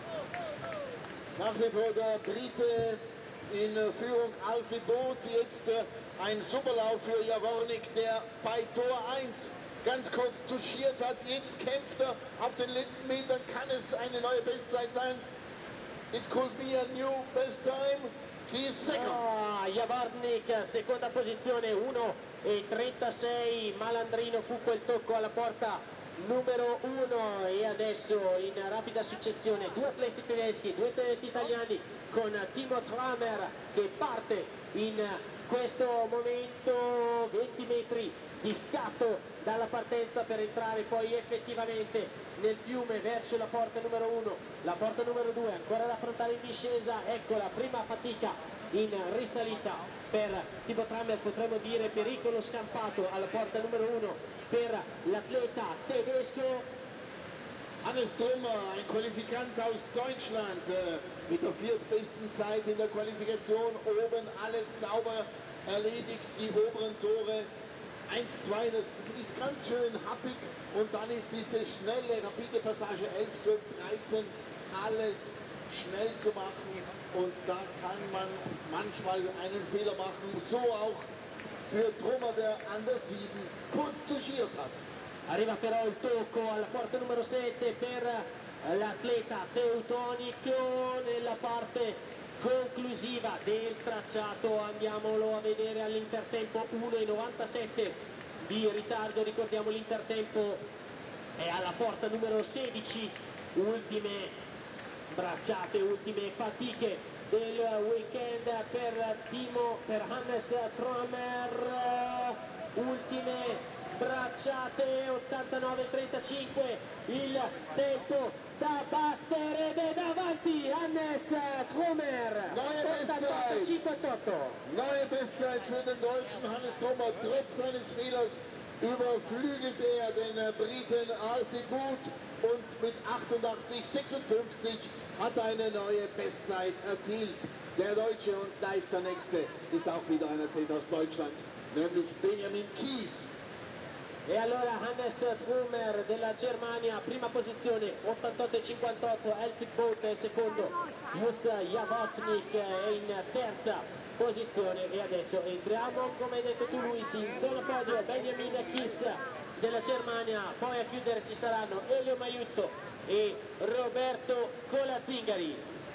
Nach wie vor der Brite in Führung, Alfie Boot, jetzt ein Superlauf für Javornik, der bei Tor eins ganz kurz touchiert hat. Jetzt kämpft er auf den letzten Metern, kann es eine neue Bestzeit sein? It could be a new best time. He is second. Oh, Javornik, seconda posizione, uno e trentasei. Malandrino fu quel tocco alla porta numero uno, e adesso in rapida successione due atleti tedeschi, due atleti italiani, con Timo Tramer che parte in questo momento, venti metri di scatto dalla partenza per entrare poi effettivamente nel fiume verso la porta numero uno, la porta numero due ancora da affrontare in discesa. Ecco la prima fatica in risalita per Timo Tramer, potremmo dire pericolo scampato alla porta numero uno per l'atleta tedesco. Hannes Trummer, ein Qualifikant aus Deutschland, äh, mit der viertbesten Zeit in der Qualifikation, oben alles sauber erledigt, die oberen Tore eins zwei, das ist ganz schön happig, und dann ist diese schnelle, rapide Passage elf, zwölf, dreizehn, alles schnell zu machen, und da kann man manchmal einen Fehler machen, so auch für Trummer, der an der sieben kurz touchiert hat. Arriva però il tocco alla porta numero sette per l'atleta teutonico nella parte conclusiva del tracciato. Andiamolo a vedere all'intertempo, uno e novantasette di ritardo, ricordiamo l'intertempo è alla porta numero sedici. Ultime bracciate, ultime fatiche del weekend per Timo, per Hannes Tramer, ultime bracciate, ottantanove trentacinque il tempo da battere, vede avanti Hannes Tramer, ottantanove cinquantotto. Neue Bestzeit für den Deutschen Hannes Trummer. Trotz seines Fehlers überflügelt er den Briten Alfie Boot, und mit achtundachtzig sechsundfünfzig hat er eine neue Bestzeit erzielt. Der Deutsche, und gleich der nächste ist auch wieder ein Athlet aus Deutschland, nämlich Benjamin Kies. E allora Hannes Trummer della Germania, prima posizione, ottantotto e cinquantotto, Elfried Bolt è secondo, Jus Javornik è in terza posizione. E adesso entriamo, come hai detto tu Luisi, in zona podio, Benjamin Kiss della Germania, poi a chiudere ci saranno Elio Maiutto e Roberto Colazzingari.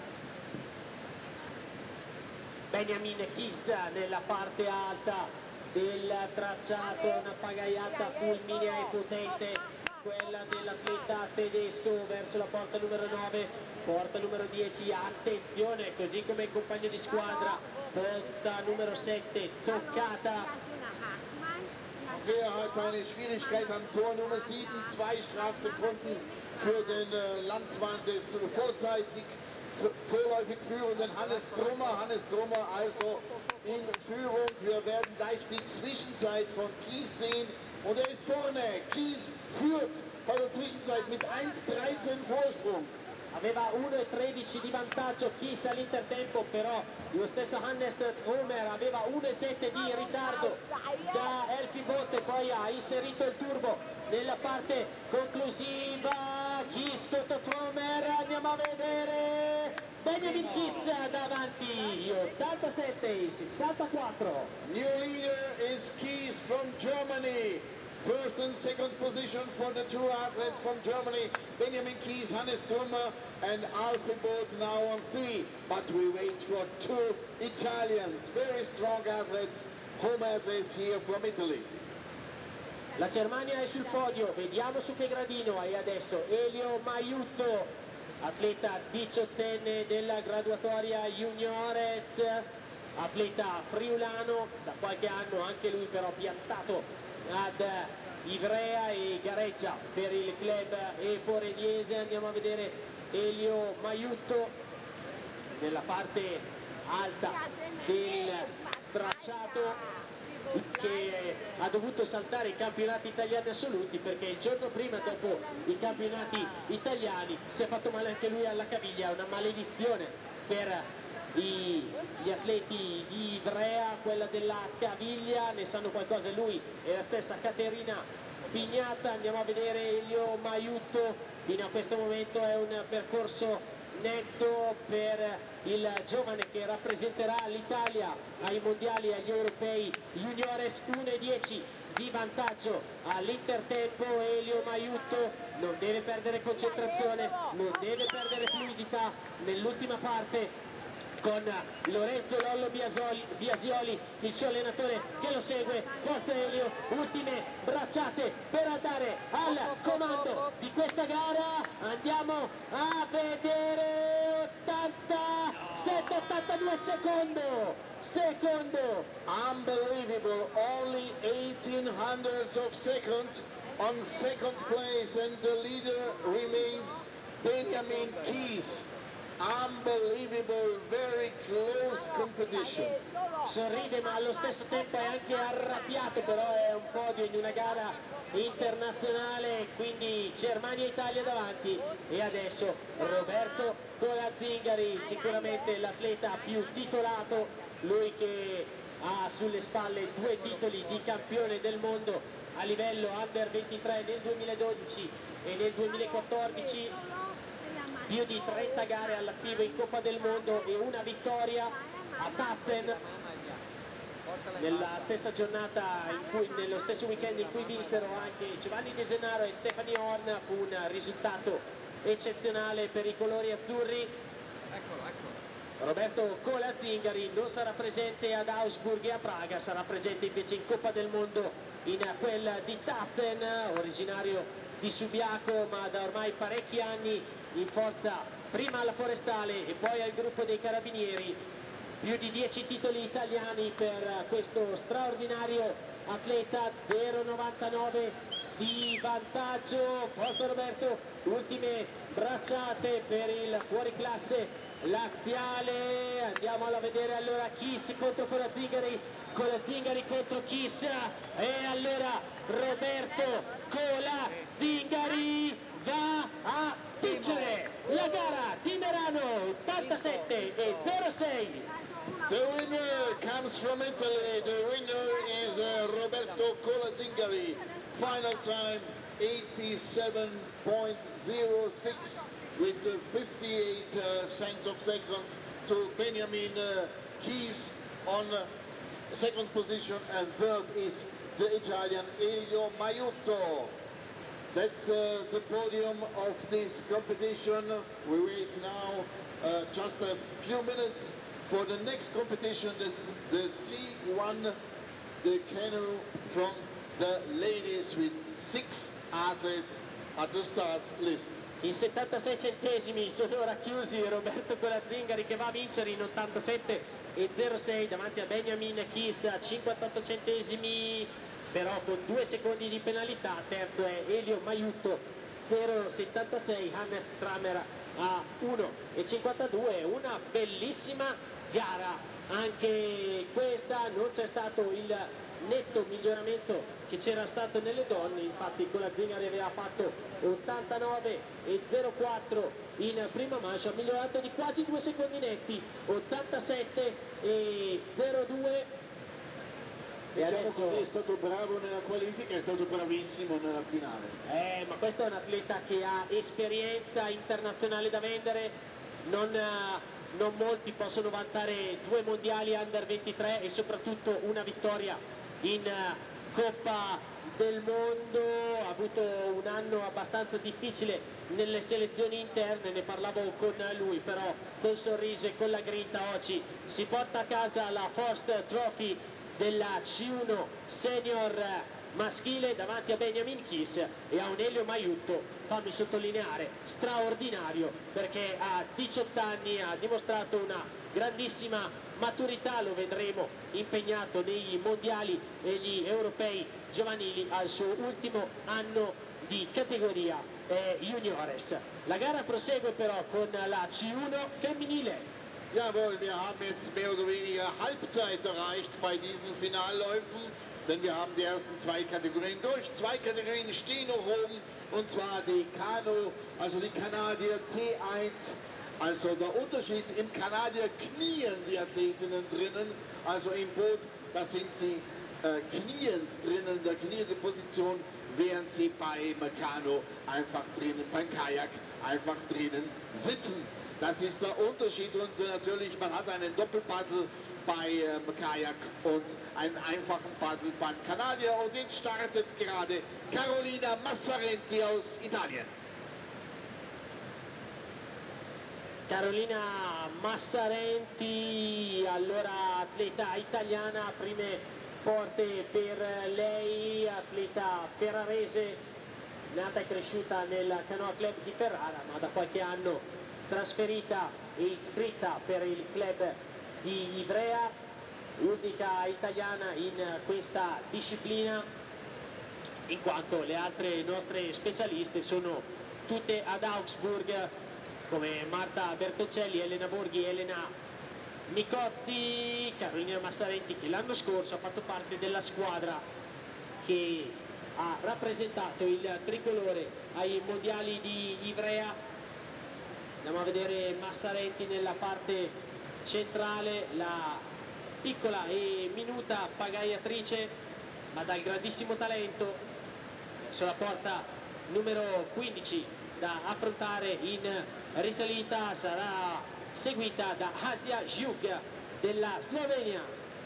Benjamin Kiss nella parte alta del tracciato, una pagaiata fulminea e potente, quella dell'atleta tedesco verso la porta numero nove, porta numero dieci, attenzione, così come il compagno di squadra, porta numero sette, toccata. Er hat eine Schwierigkeit am Tor Nummer sieben, zwei Strafsekunden für den äh, Landsmann des vorzeitig vorläufig führenden Hannes Trummer. Hannes Trummer also in Führung. Wir werden gleich die Zwischenzeit von Kies sehen und er ist vorne. Kies führt bei der Zwischenzeit mit eins dreizehn Vorsprung. Aveva uno e tredici di vantaggio Kiss all'intertempo, però lo stesso Hannes Trummer aveva uno e sette di ritardo da Elfried Bolt e poi ha inserito il turbo nella parte conclusiva. Kiss contro Trummer, andiamo a vedere Benjamin Kiss davanti, ottantasette sessantaquattro. New leader is Kies from Germany. First and second position for the two athletes from Germany, Benjamin Kies, Hannes Trummer and Elfried Bolt now on three. But we wait for two Italians, very strong athletes, home athletes here from Italy. La Germania è sul podio, vediamo su che gradino. E adesso Elio Maiutto, atleta diciottenne della graduatoria juniores, atleta friulano, da qualche anno anche lui però piantato ad Ivrea e gareggia per il club eporeniese. Andiamo a vedere Elio Maiutto nella parte alta del tracciato, che ha dovuto saltare i campionati italiani assoluti perché il giorno prima, dopo i campionati italiani, si è fatto male anche lui alla caviglia. Una maledizione per I, gli atleti di Ivrea, quella della caviglia, ne sanno qualcosa lui e la stessa Caterina Pignata. Andiamo a vedere Elio Maiutto, fino a questo momento è un percorso netto per il giovane che rappresenterà l'Italia ai mondiali e agli europei juniores. uno e dieci di vantaggio all'intertempo. Elio Maiutto non deve perdere concentrazione, non deve perdere fluidità nell'ultima parte, con Lorenzo Lollo Biasoli, Biasioli, il suo allenatore, che lo segue. Forza Elio, ultime bracciate per andare al comando di questa gara. Andiamo a vedere ottantasette ottantadue secondo secondo Unbelievable, only eighteen hundredths of second on second place and the leader remains Benjamin Kies. Unbelievable, very close competition. Sorride ma allo stesso tempo è anche arrabbiato, però è un podio in una gara internazionale, quindi Germania e Italia davanti. E adesso Roberto Colazzingari, sicuramente l'atleta più titolato, lui che ha sulle spalle due titoli di campione del mondo a livello under ventitré nel duemiladodici e nel duemilaquattordici, più di trenta gare all'attivo in Coppa del Mondo e una vittoria a Taffen nella stessa giornata, in cui, nello stesso weekend in cui vinsero anche Giovanni De Gennaro e Stefani Horn. Fu un risultato eccezionale per i colori azzurri. Roberto Colazzingari non sarà presente ad Augsburg e a Praga, sarà presente invece in Coppa del Mondo in quel di Taffen, originario di Subiaco ma da ormai parecchi anni in forza prima alla Forestale e poi al gruppo dei Carabinieri. Più di dieci titoli italiani per questo straordinario atleta, zero virgola novantanove di vantaggio. Forza Roberto, ultime bracciate per il fuoriclasse laziale. Andiamo a vedere allora Kiss contro Colazzingari, Colazzingari contro Kiss, e allora Roberto Colazzingari va a vincere la gara di Merano, ottantasette e zero sei. The winner comes from Italy. The winner is uh, Roberto Colazzingari Final time eighty-seven point zero six with uh, fifty-eight uh, cents of second to Benjamin uh, Keys on uh, second position, and third is the Italian Elio Maiuto. That's uh, the podium of this competition. We wait now uh, just a few minutes for the next competition. That's the C one, the canoe from the ladies, with six athletes at the start list. In settantasei centesimi sono ora chiusi Roberto Colazzingari, che va a vincere in ottantasette e zero sei davanti a Benjamin Keys a cinquantotto centesimi, però con due secondi di penalità. Terzo è Elio Maiuto, zero virgola settantasei, Hannes Stramer a uno virgola cinquantadue. Una bellissima gara anche questa, non c'è stato il netto miglioramento che c'era stato nelle donne, infatti Colazzingari aveva fatto ottantanove e zero quattro in prima mancia, ha migliorato di quasi due secondi netti, ottantasette e zero due. E diciamo adesso che è stato bravo nella qualifica, è stato bravissimo nella finale. Eh, ma questo è un atleta che ha esperienza internazionale da vendere, non, uh, non molti possono vantare due mondiali under ventitré e soprattutto una vittoria in uh, Coppa del Mondo. Ha avuto un anno abbastanza difficile nelle selezioni interne, ne parlavo con lui, però col sorriso e con la grinta oggi si porta a casa la First Trophy della C uno Senior maschile davanti a Benjamin Keys e a un Elio Maiuto, fammi sottolineare, straordinario, perché a diciotto anni ha dimostrato una grandissima maturità. Lo vedremo impegnato nei mondiali e gli europei giovanili al suo ultimo anno di categoria eh, juniores. La gara prosegue però con la C uno femminile. Jawohl, wir haben jetzt mehr oder weniger Halbzeit erreicht bei diesen Finalläufen, denn wir haben die ersten zwei Kategorien durch. Zwei Kategorien stehen noch oben, und zwar die Kanu, also die Kanadier C eins. Also der Unterschied: im Kanadier knien die Athletinnen drinnen, also im Boot, da sind sie äh, kniend drinnen, in der knienden Position, während sie beim Kanu einfach drinnen, beim Kajak einfach drinnen sitzen. Das ist der Unterschied, und äh, natürlich, man hat einen Doppelpaddel bei ähm, Kajak und einen einfachen Paddel beim Kanadier. Und jetzt startet gerade Carolina Massarenti aus Italien. Carolina Massarenti, allora atleta italiana, prime porte per lei, atleta ferrarese, nata e cresciuta nel Canoa Club di Ferrara, ma da qualche anno trasferita e iscritta per il club di Ivrea, unica italiana in questa disciplina, in quanto le altre nostre specialiste sono tutte ad Augsburg, come Marta Bertoncelli, Elena Borghi, Elena Micozzi. Carolina Massarenti, che l'anno scorso ha fatto parte della squadra che ha rappresentato il tricolore ai mondiali di Ivrea. Andiamo a vedere Massarenti nella parte centrale, la piccola e minuta pagaiatrice, ma dal grandissimo talento. Sulla porta numero quindici da affrontare in risalita, sarà seguita da Asia Juk della Slovenia.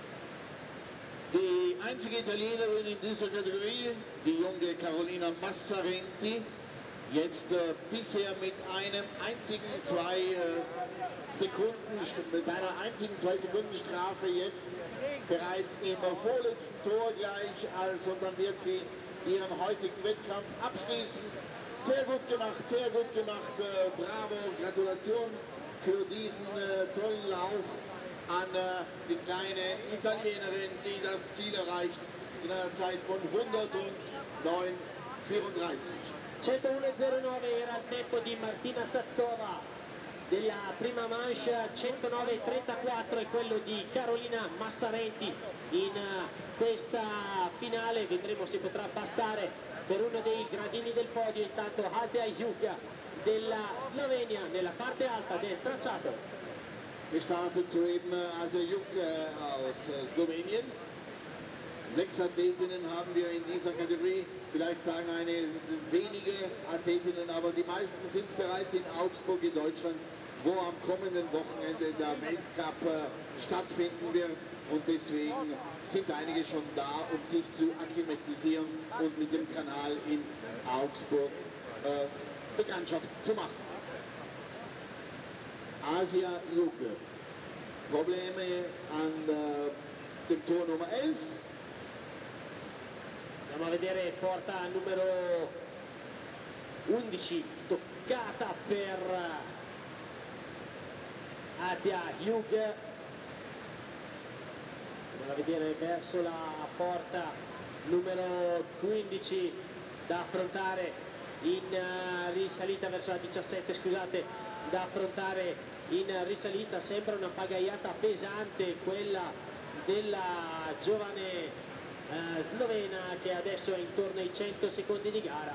Die einzige Italienerin in dieser Kategorie, die junge Carolina Massarenti, jetzt äh, bisher mit einem einzigen zwei äh, Sekunden, mit einer einzigen zwei Sekunden Strafe jetzt bereits im vorletzten Tor gleich, also dann wird sie ihren heutigen Wettkampf abschließen. Sehr gut gemacht, sehr gut gemacht, äh, bravo, Gratulation für diesen äh, tollen Lauf an äh, die kleine Italienerin, die das Ziel erreicht in einer Zeit von hundertneun vierunddreißig. centouno e zero nove era il tempo di Martina Satkova della prima manche, centonove e trentaquattro è quello di Carolina Massarenti in questa finale. Vedremo se potrà bastare per uno dei gradini del podio. Intanto Asia Juk della Slovenia nella parte alta del tracciato. Gestartet soeben Asia Juk aus Slowenien. Sechs Athletinnen haben wir in dieser Kategorie. Vielleicht sagen eine wenige Athletinnen, aber die meisten sind bereits in Augsburg in Deutschland, wo am kommenden Wochenende der Weltcup äh, stattfinden wird. Und deswegen sind einige schon da, um sich zu akklimatisieren und mit dem Kanal in Augsburg äh, Bekanntschaft zu machen. Asia Luke. Probleme an äh, dem Tor Nummer elf. Andiamo a vedere porta numero undici, toccata per Asia Hugh. Andiamo a vedere verso la porta numero quindici da affrontare in risalita, verso la diciassette, scusate, da affrontare in risalita. Sembra una pagaiata pesante quella della giovane Uh, slovena, che adesso è intorno ai cento secondi di gara.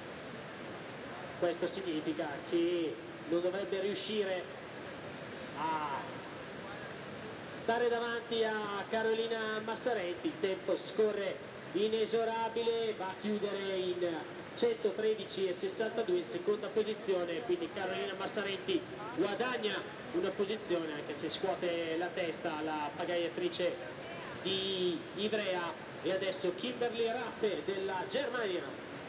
Questo significa che non dovrebbe riuscire a stare davanti a Carolina Massarenti. Il tempo scorre inesorabile, va a chiudere in centotredici e sessantadue in seconda posizione, quindi Carolina Massarenti guadagna una posizione, anche se scuote la testa la pagaiatrice di Ivrea. E adesso Kimberly Rappe della Germania.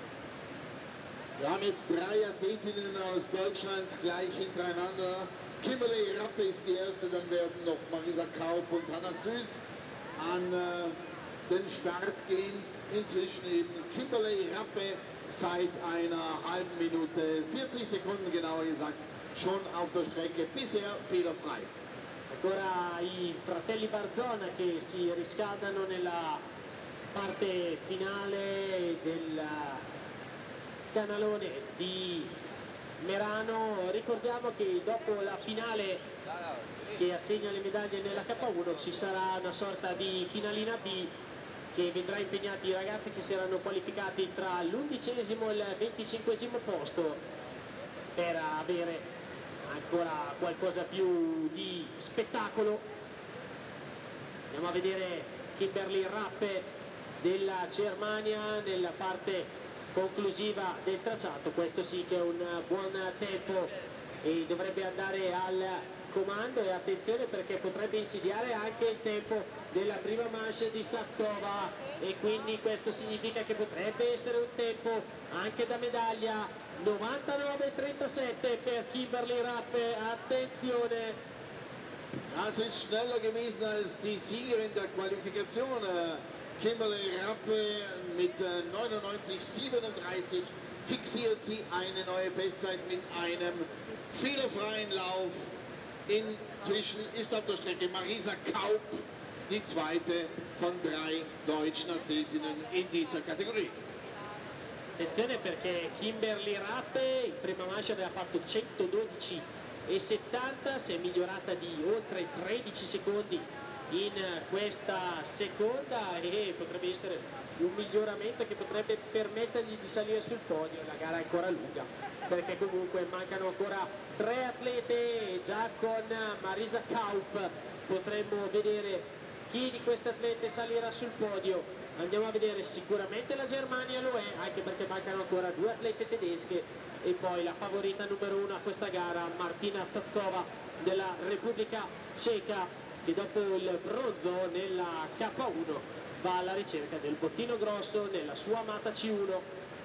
Wir haben jetzt drei Athletinnen aus Deutschland gleich hintereinander. Kimberly Rappe ist die erste, dann werden noch Marisa Kaup und Hannah Süß an äh, den Start gehen. Inzwischen eben Kimberly Rappe seit einer halben Minute, vierzig Sekunden genauer gesagt, schon auf der Strecke, bisher fehlerfrei. Ancora i fratelli Barzona che si riscaldano nella parte finale del canalone di Merano. Ricordiamo che dopo la finale che assegna le medaglie nella K uno ci sarà una sorta di finalina B che vedrà impegnati i ragazzi che si erano qualificati tra l'undicesimo e il venticinquesimo posto per avere ancora qualcosa più di spettacolo. Andiamo a vedere Kimberly Rappe della Germania nella parte conclusiva del tracciato. Questo sì che è un buon tempo e dovrebbe andare al comando, e attenzione perché potrebbe insidiare anche il tempo della prima manche di Satkova, e quindi questo significa che potrebbe essere un tempo anche da medaglia. Novantanove e trentasette per Kimberly Rappe, attenzione. Das ist schneller gewesen als die Siegerin der Qualifikation. Kimberly Rappe mit neunundneunzig siebenunddreißig fixiert sie eine neue Bestzeit mit einem fehlerfreien Lauf. Inzwischen ist auf der Strecke Marisa Kaup, die zweite von drei deutschen Athletinnen in dieser Kategorie. Attenzione perché Kimberly Rappe in prima manche aveva fatto centododici e settanta, si è migliorata di oltre tredici secondi in questa seconda, e potrebbe essere un miglioramento che potrebbe permettergli di salire sul podio. La gara è ancora lunga perché comunque mancano ancora tre atlete, e già con Marisa Kaup potremmo vedere chi di queste atlete salirà sul podio. Andiamo a vedere, sicuramente la Germania lo è, anche perché mancano ancora due atlete tedesche, e poi la favorita numero uno a questa gara, Martina Satkova della Repubblica Ceca, che dopo il bronzo nella K uno va alla ricerca del bottino grosso nella sua amata C uno.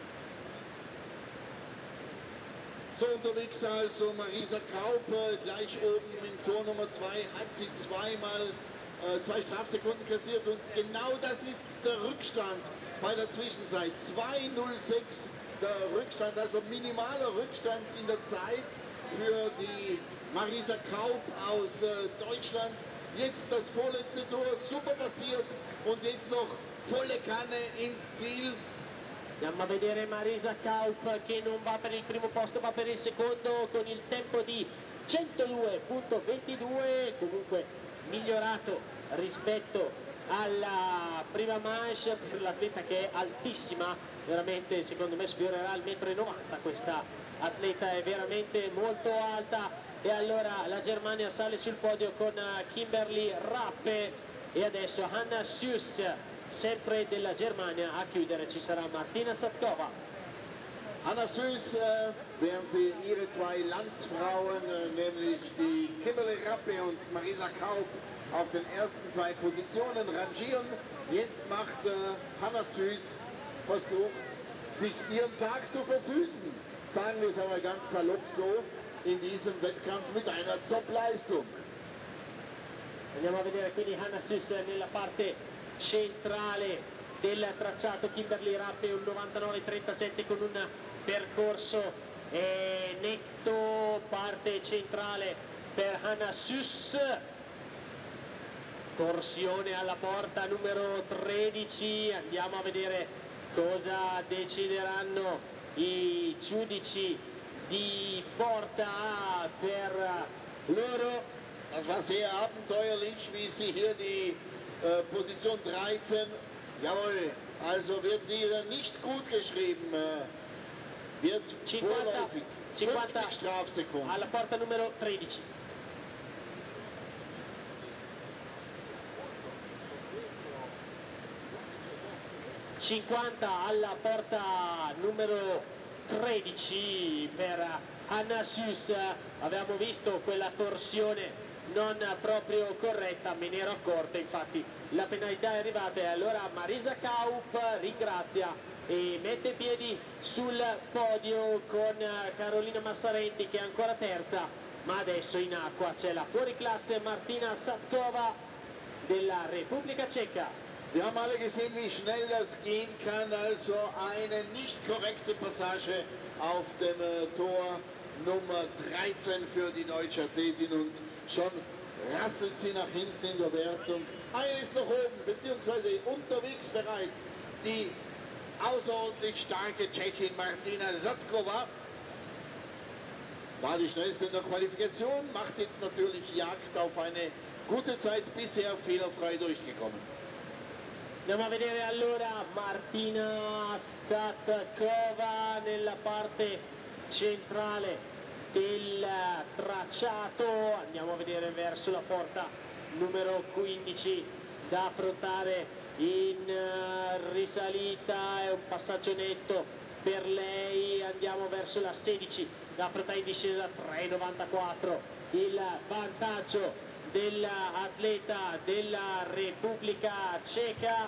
So unterwegs also Marisa Kaup, gleich oben im Tor Nummer zwei hat sie zweimal äh, zwei Strafsekunden kassiert, und genau das ist der Rückstand bei der Zwischenzeit. zwei null sechs der Rückstand, also minimaler Rückstand in der Zeit für die Marisa Kaup aus äh, Deutschland. Jetzt das vorletzte Tor, super passiert, und jetzt noch volle Kanne ins Ziel. Andiamo a vedere Marisa Kaup che non va per il primo posto ma per il secondo, con il tempo di centodue virgola ventidue, comunque migliorato rispetto alla prima manche per l'atleta, che è altissima, veramente secondo me sfiorerà il metro e novanta. Questa atleta è veramente molto alta. E allora la Germania sale sul podio con Kimberly Rappe, e adesso Hannah Süß sempre della Germania. A chiudere ci sarà Martina Satkova. Hannah Süß, äh, während die, ihre zwei Landsfrauen, äh, nämlich die Kimberly Rappe und Marisa Kaup, auf den ersten zwei Positionen rangieren. Jetzt macht äh, Hannah Süß versucht, sich ihren Tag zu versüßen. Sagen wir es aber ganz salopp so, in diesem Wettkampf mit einer Top-Leistung. Andiamo a vedere quindi Hannah Süß nella parte centrale del tracciato. Kimberly Rappe un novantanove trentasette con un percorso eh, netto, parte centrale per Hannah Süß. Torsione alla porta numero tredici, andiamo a vedere cosa decideranno i giudici di porta per loro. Das war sehr abenteuerlich, wie sie hier die äh, Position dreizehn, jawohl, also wird wieder nicht gut geschrieben, äh, wird vorläufig fünfzig Strafsekunden. Alla porta numero tredici. cinquanta alla porta numero tredici per Hannah Süß. Avevamo visto quella torsione non proprio corretta, me ne ero accorta, infatti la penalità è arrivata e allora Marisa Kaup ringrazia e mette i piedi sul podio con Carolina Massarenti che è ancora terza, ma adesso in acqua c'è la fuoriclasse Martina Satkova della Repubblica Ceca. Wir haben alle gesehen, wie schnell das gehen kann, also eine nicht korrekte Passage auf dem äh, Tor Nummer dreizehn für die deutsche Athletin und schon rasselt sie nach hinten in der Wertung. Eines nach oben, beziehungsweise unterwegs bereits die außerordentlich starke Tschechin Martina Satkova. War die schnellste in der Qualifikation, macht jetzt natürlich Jagd auf eine gute Zeit, bisher fehlerfrei durchgekommen. Andiamo a vedere allora Martina Satkova nella parte centrale del tracciato. Andiamo a vedere verso la porta numero quindici da affrontare in risalita, è un passaggio netto per lei. Andiamo verso la sedici da affrontare in discesa, tre novantaquattro il vantaggio dell'atleta della Repubblica Ceca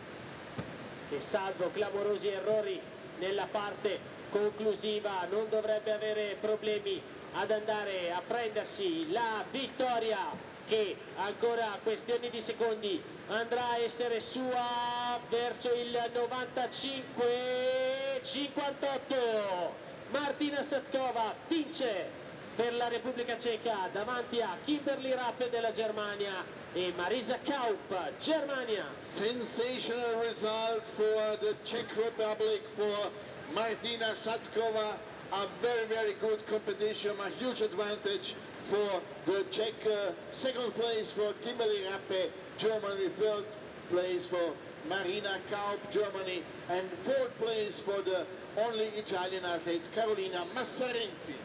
che, salvo clamorosi errori nella parte conclusiva, non dovrebbe avere problemi ad andare a prendersi la vittoria, che ancora questioni di secondi andrà a essere sua verso il novantacinque cinquantotto. Martina Satkova vince per la Repubblica Ceca davanti a Kimberly Rappe della Germania e Marisa Kaup, Germania. Sensational result for the Czech Republic, for Martina Satkova. A very, very good competition, a huge advantage for the Czech. Uh, second place for Kimberly Rappe, Germany. Third place for Marina Kaup, Germany. And fourth place for the only Italian athlete, Carolina Massarenti.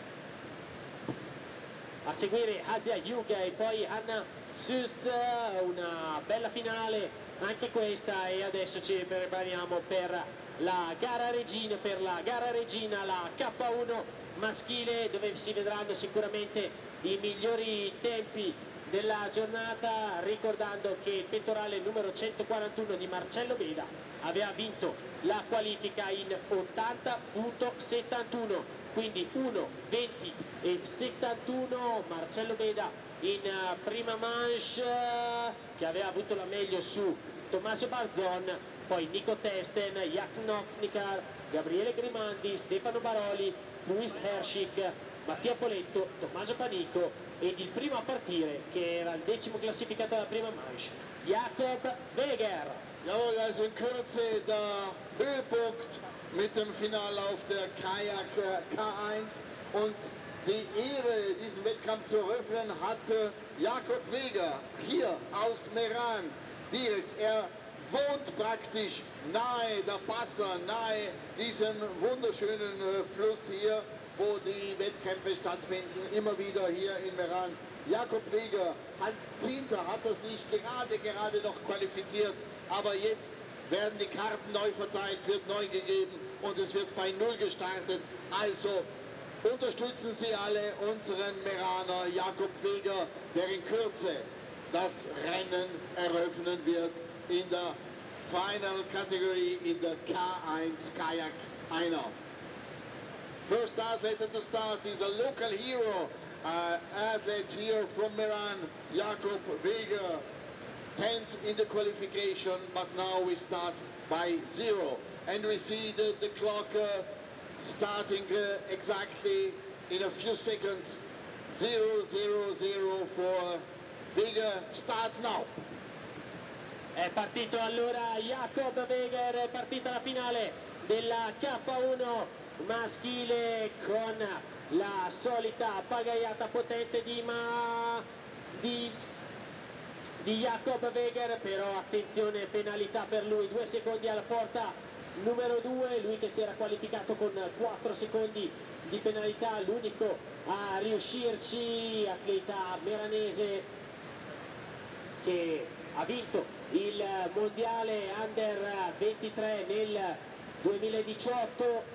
A seguire Asia Yuga e poi Hannah Süß, una bella finale anche questa, e adesso ci prepariamo per la gara regina, per la gara regina, la K uno maschile, dove si vedranno sicuramente i migliori tempi della giornata, ricordando che il pettorale numero centoquarantuno di Marcello Beda aveva vinto la qualifica in ottanta virgola settantuno, quindi uno venti e settantuno. Marcello Beda in prima manche, che aveva avuto la meglio su Tommaso Barzon, poi Nico Testen, Jak Noknikar, Gabriele Grimandi, Stefano Baroli, Luis Herschik, Mattia Poletto, Tommaso Panico ed il primo a partire, che era il decimo classificato alla prima manche, Jakob Weger. Jawohl, also in Kürze der Höhepunkt mit dem Finallauf der Kajak K eins, und die Ehre, diesen Wettkampf zu eröffnen, hatte Jakob Weger hier aus Meran direkt. Er wohnt praktisch nahe der Passer, nahe diesem wunderschönen Fluss hier, wo die Wettkämpfe stattfinden, immer wieder hier in Meran. Jakob Weger, als Zehnter hat er sich gerade, gerade noch qualifiziert aber jetzt werden die Karten neu verteilt, wird neu gegeben und es wird bei Null gestartet. Also unterstützen Sie alle unseren Meraner Jakob Weger, der in Kürze das Rennen eröffnen wird in der Final Category in der K eins Kajak Einer. First athlete at the start is a local hero, uh, athlete here from Meran, Jakob Weger. tenth in the qualification, but now we start by zero. And we see the, the clock uh, starting uh, exactly in a few seconds. zero zero zero for Weger starts now. È partito allora Jakob Weger, è partita la finale della K uno maschile con la solita pagaiata potente di, ma... di... di Jakob Weger, però attenzione, penalità per lui, due secondi alla porta numero due, lui che si era qualificato con quattro secondi di penalità, l'unico a riuscirci, atleta meranese che ha vinto il mondiale under ventitré nel duemiladiciotto.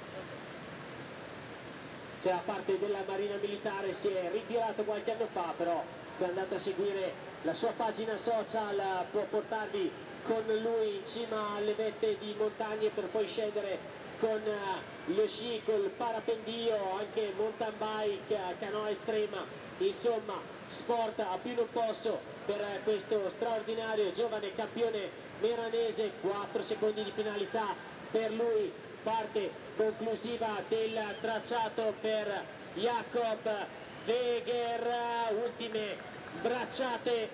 C'è la parte della Marina Militare, si è ritirato qualche anno fa, però se andate a seguire la sua pagina social può portarvi con lui in cima alle vette di montagne per poi scendere con lo sci, col parapendio, anche mountain bike, canoa estrema, insomma sport a più non posso per questo straordinario giovane campione meranese. Quattro secondi di penalità per lui, parte conclusiva del tracciato per Jakob Weger, ultime bracciate,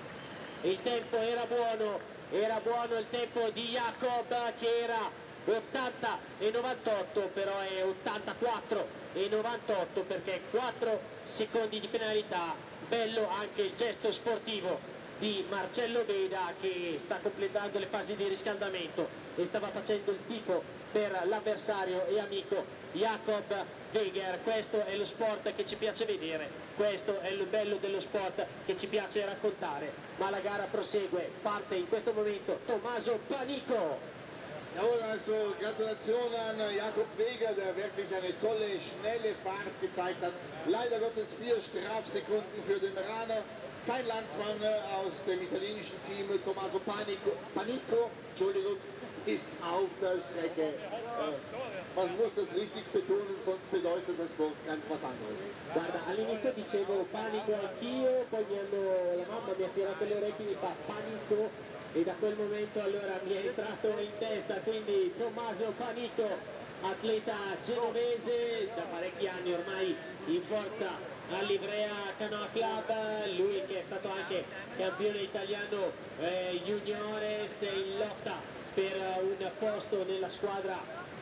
il tempo era buono, era buono il tempo di Jakob che era ottanta e novantotto, però è ottantaquattro e novantotto perché quattro secondi di penalità. Bello anche il gesto sportivo di Marcello Beda che sta completando le fasi di riscaldamento e stava facendo il tifo per l'avversario e amico Jakob Weger. Questo è lo sport che ci piace vedere, questo è il bello dello sport che ci piace raccontare. Ma la gara prosegue, parte in questo momento Tommaso Panico. Jawohl, also Gratulation an Jakob Weger, der wirklich eine tolle, schnelle Fahrt gezeigt hat. Leider Gottes vier Strafsekunden für den Meraner. Sein Landsmann aus dem italienischen Team, Tommaso Panico, Panico Entschuldigung, ist auf der Strecke. Äh, man muss das richtig betonen, sonst bedeutet das Wort ganz was anderes. Guarda, all'inizio dicevo panico anch'io, poi mi hanno, la mamma mi ha tirato le orecchie e mi fa panico. E da quel momento allora mi è entrato in testa, quindi Tommaso Panico, atleta genovese da parecchi anni ormai in forza all'Ivrea Canoa Club, lui che è stato anche campione italiano eh, juniores, in lotta per un posto nella squadra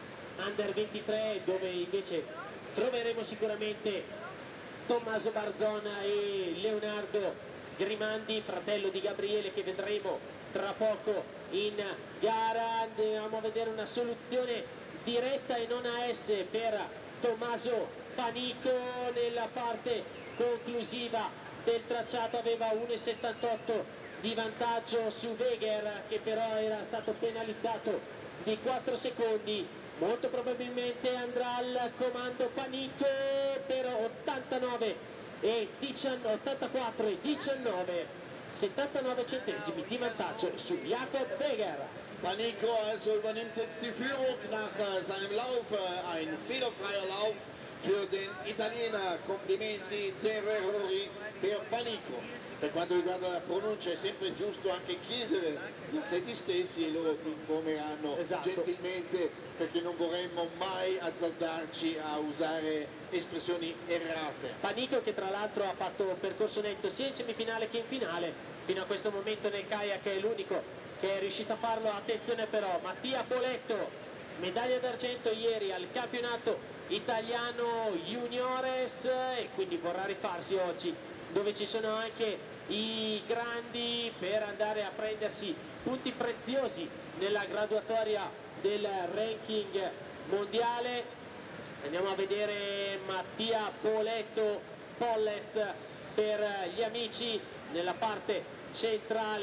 under ventitré, dove invece troveremo sicuramente Tommaso Barzona e Leonardo Grimandi, fratello di Gabriele, che vedremo tra poco in gara. Andiamo a vedere una soluzione diretta e non A S per Tommaso Panico nella parte conclusiva del tracciato, aveva uno virgola settantotto di vantaggio su Weger che però era stato penalizzato di quattro secondi. Molto probabilmente andrà al comando Panico per ottantanove e diciannove, ottantaquattro e diciannove, settantanove centesimi di vantaggio su Jakob Weger. Panico also übernimmt jetzt die Führung nach äh, seinem Lauf, äh, ein fehlerfreier Lauf für den Italiener. Complimenti, zero errori per Panico. Per quanto riguarda la pronuncia è sempre giusto anche chiedere agli atleti stessi e loro ti informeranno esatto. gentilmente, perché non vorremmo mai azzardarci a usare espressioni errate. Panico che tra l'altro ha fatto un percorso netto sia in semifinale che in finale, fino a questo momento nel kayak è l'unico che è riuscito a farlo. Attenzione però, Mattia Poletto, medaglia d'argento ieri al campionato italiano juniores e quindi vorrà rifarsi oggi, dove ci sono anche i grandi per andare a prendersi punti preziosi nella graduatoria del ranking mondiale. Andiamo a vedere Mattia Poletto, Pollez per gli amici nella parte centrale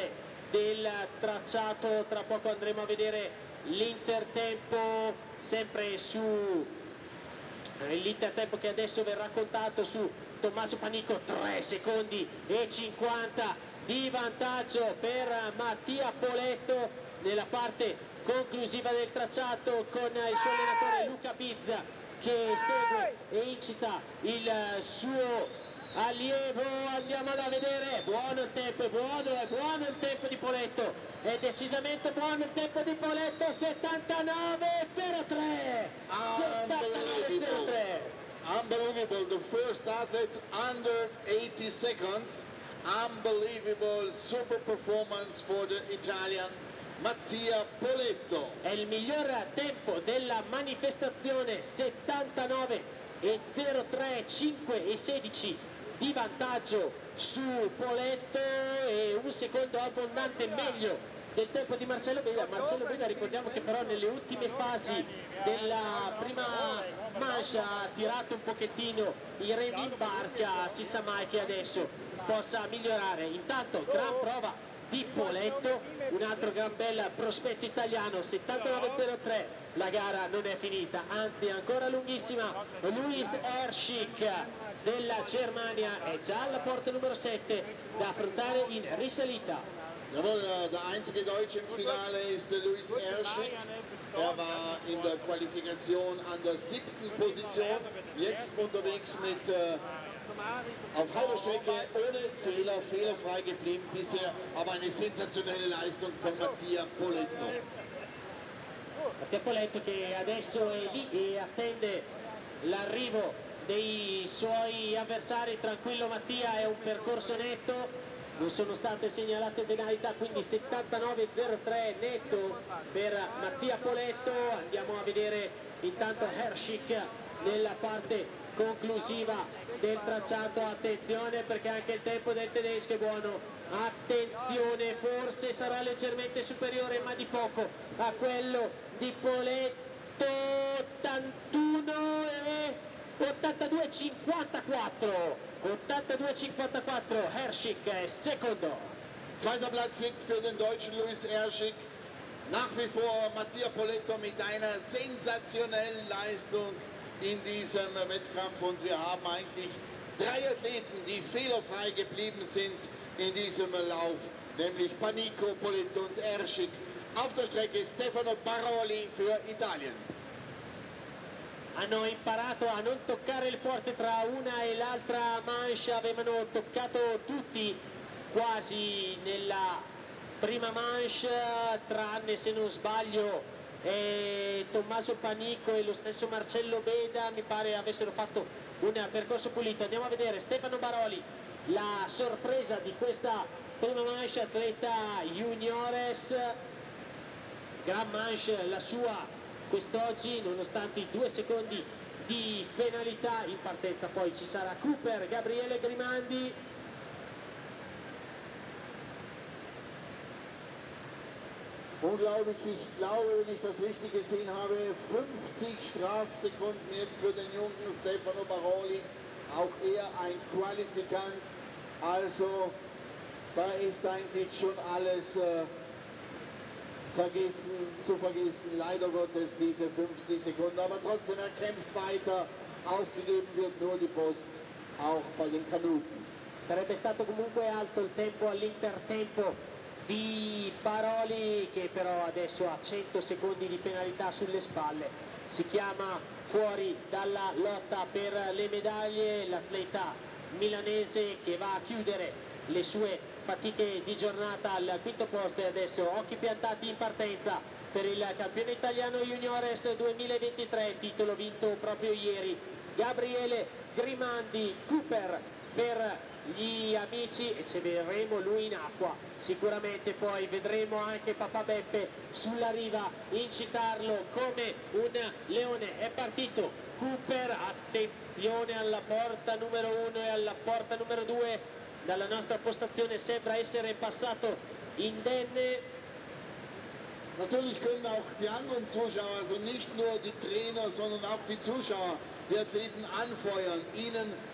del tracciato. Tra poco andremo a vedere l'intertempo, sempre su l'intertempo che adesso verrà contato su Tommaso Panico, tre secondi e cinquanta di vantaggio per Mattia Poletto nella parte conclusiva del tracciato, con il suo allenatore Luca Bizza che segue e incita il suo allievo. Andiamo a vedere, buono il tempo, è buono, è buono il tempo di Poletto, è decisamente buono il tempo di Poletto, settantanove zero tre. settantanove zero tre. Unbelievable, the first athlete under eighty seconds. Unbelievable, super performance for the Italian Mattia Poletto. È il miglior tempo della manifestazione, settantanove zero tre, cinque e sedici di vantaggio su Poletto e un secondo abbondante meglio del tempo di Marcello Beda. Marcello Beda, ricordiamo che però nelle ultime fasi della prima mancia ha tirato un pochettino i remi in barca, si sa mai che adesso possa migliorare. Intanto gran prova di Poletto, un altro gran bel prospetto italiano, settantanove zero tre. La gara non è finita, anzi è ancora lunghissima. Luis Erschik della Germania è già alla porta numero sette da affrontare in risalita. Jawohl, der einzige Deutsche im Finale ist der Luis Erschik. Er war in der Qualifikation an der siebten Position, jetzt unterwegs mit äh, auf halber Strecke ohne Fehler, fehlerfrei geblieben bisher, aber eine sensationelle Leistung von Mattia Poletto. Mattia Poletto che adesso è lì e attende l'arrivo dei suoi avversari. Tranquillo Mattia, è un percorso netto, non sono state segnalate penalità, quindi settantanove zero tre netto per Mattia Poletto. Andiamo a vedere intanto Erschik nella parte conclusiva del tracciato. Attenzione perché anche il tempo del tedesco è buono, attenzione, forse sarà leggermente superiore ma di poco a quello di Poletto. ottantuno e ottantadue cinquantaquattro, ottantadue cinquantaquattro. Erschik è secondo. Zweiter Platz jetzt für den Deutschen Luis Erschik. Nach wie vor Mattia Poletto mit einer sensationellen Leistung in diesem Wettkampf, und wir haben eigentlich drei Athleten, die fehlerfrei geblieben sind in diesem Lauf, nämlich Panico, Poletto und Erschik. Auf der Strecke Stefano Baroli für Italien. Hanno imparato a non toccare il porte tra una e l'altra mancia, avevano toccato tutti quasi nella prima manche, tranne, se non sbaglio, eh, Tommaso Panico e lo stesso Marcello Beda, mi pare avessero fatto un percorso pulito. Andiamo a vedere Stefano Baroli, la sorpresa di questa prima manche, atleta juniores, gran manche la sua quest'oggi, nonostante i due secondi di penalità in partenza. Poi ci sarà Cooper, Gabriele Grimandi. Unglaublich, ich glaube, wenn ich das richtig gesehen habe, fünfzig Strafsekunden jetzt für den jungen Stefano Baroli, auch er ein Qualifikant, also da ist eigentlich schon alles äh, vergessen, zu vergessen, leider Gottes diese fünfzig Sekunden, aber trotzdem er kämpft weiter, aufgegeben wird nur die Post, auch bei den Kanuten. Sarebbe stato comunque alto il tempo all'intertempo di Baroli, che però adesso ha cento secondi di penalità sulle spalle, si chiama fuori dalla lotta per le medaglie l'atleta milanese che va a chiudere le sue fatiche di giornata al quinto posto. E adesso occhi piantati in partenza per il campione italiano juniores duemilaventitré, titolo vinto proprio ieri, Gabriele Grimandi. Cooper per gli amici, e ci vedremo lui in acqua sicuramente. Poi vedremo anche Papà Beppe sulla riva incitarlo come un leone. È partito Cooper, attenzione alla porta numero uno e alla porta numero due. Dalla nostra postazione sembra essere passato indenne. Natürlich können auch die anderen Zuschauer, also nicht nur die Trainer, sondern auch die Zuschauer, die Athleten anfeuern, ihnen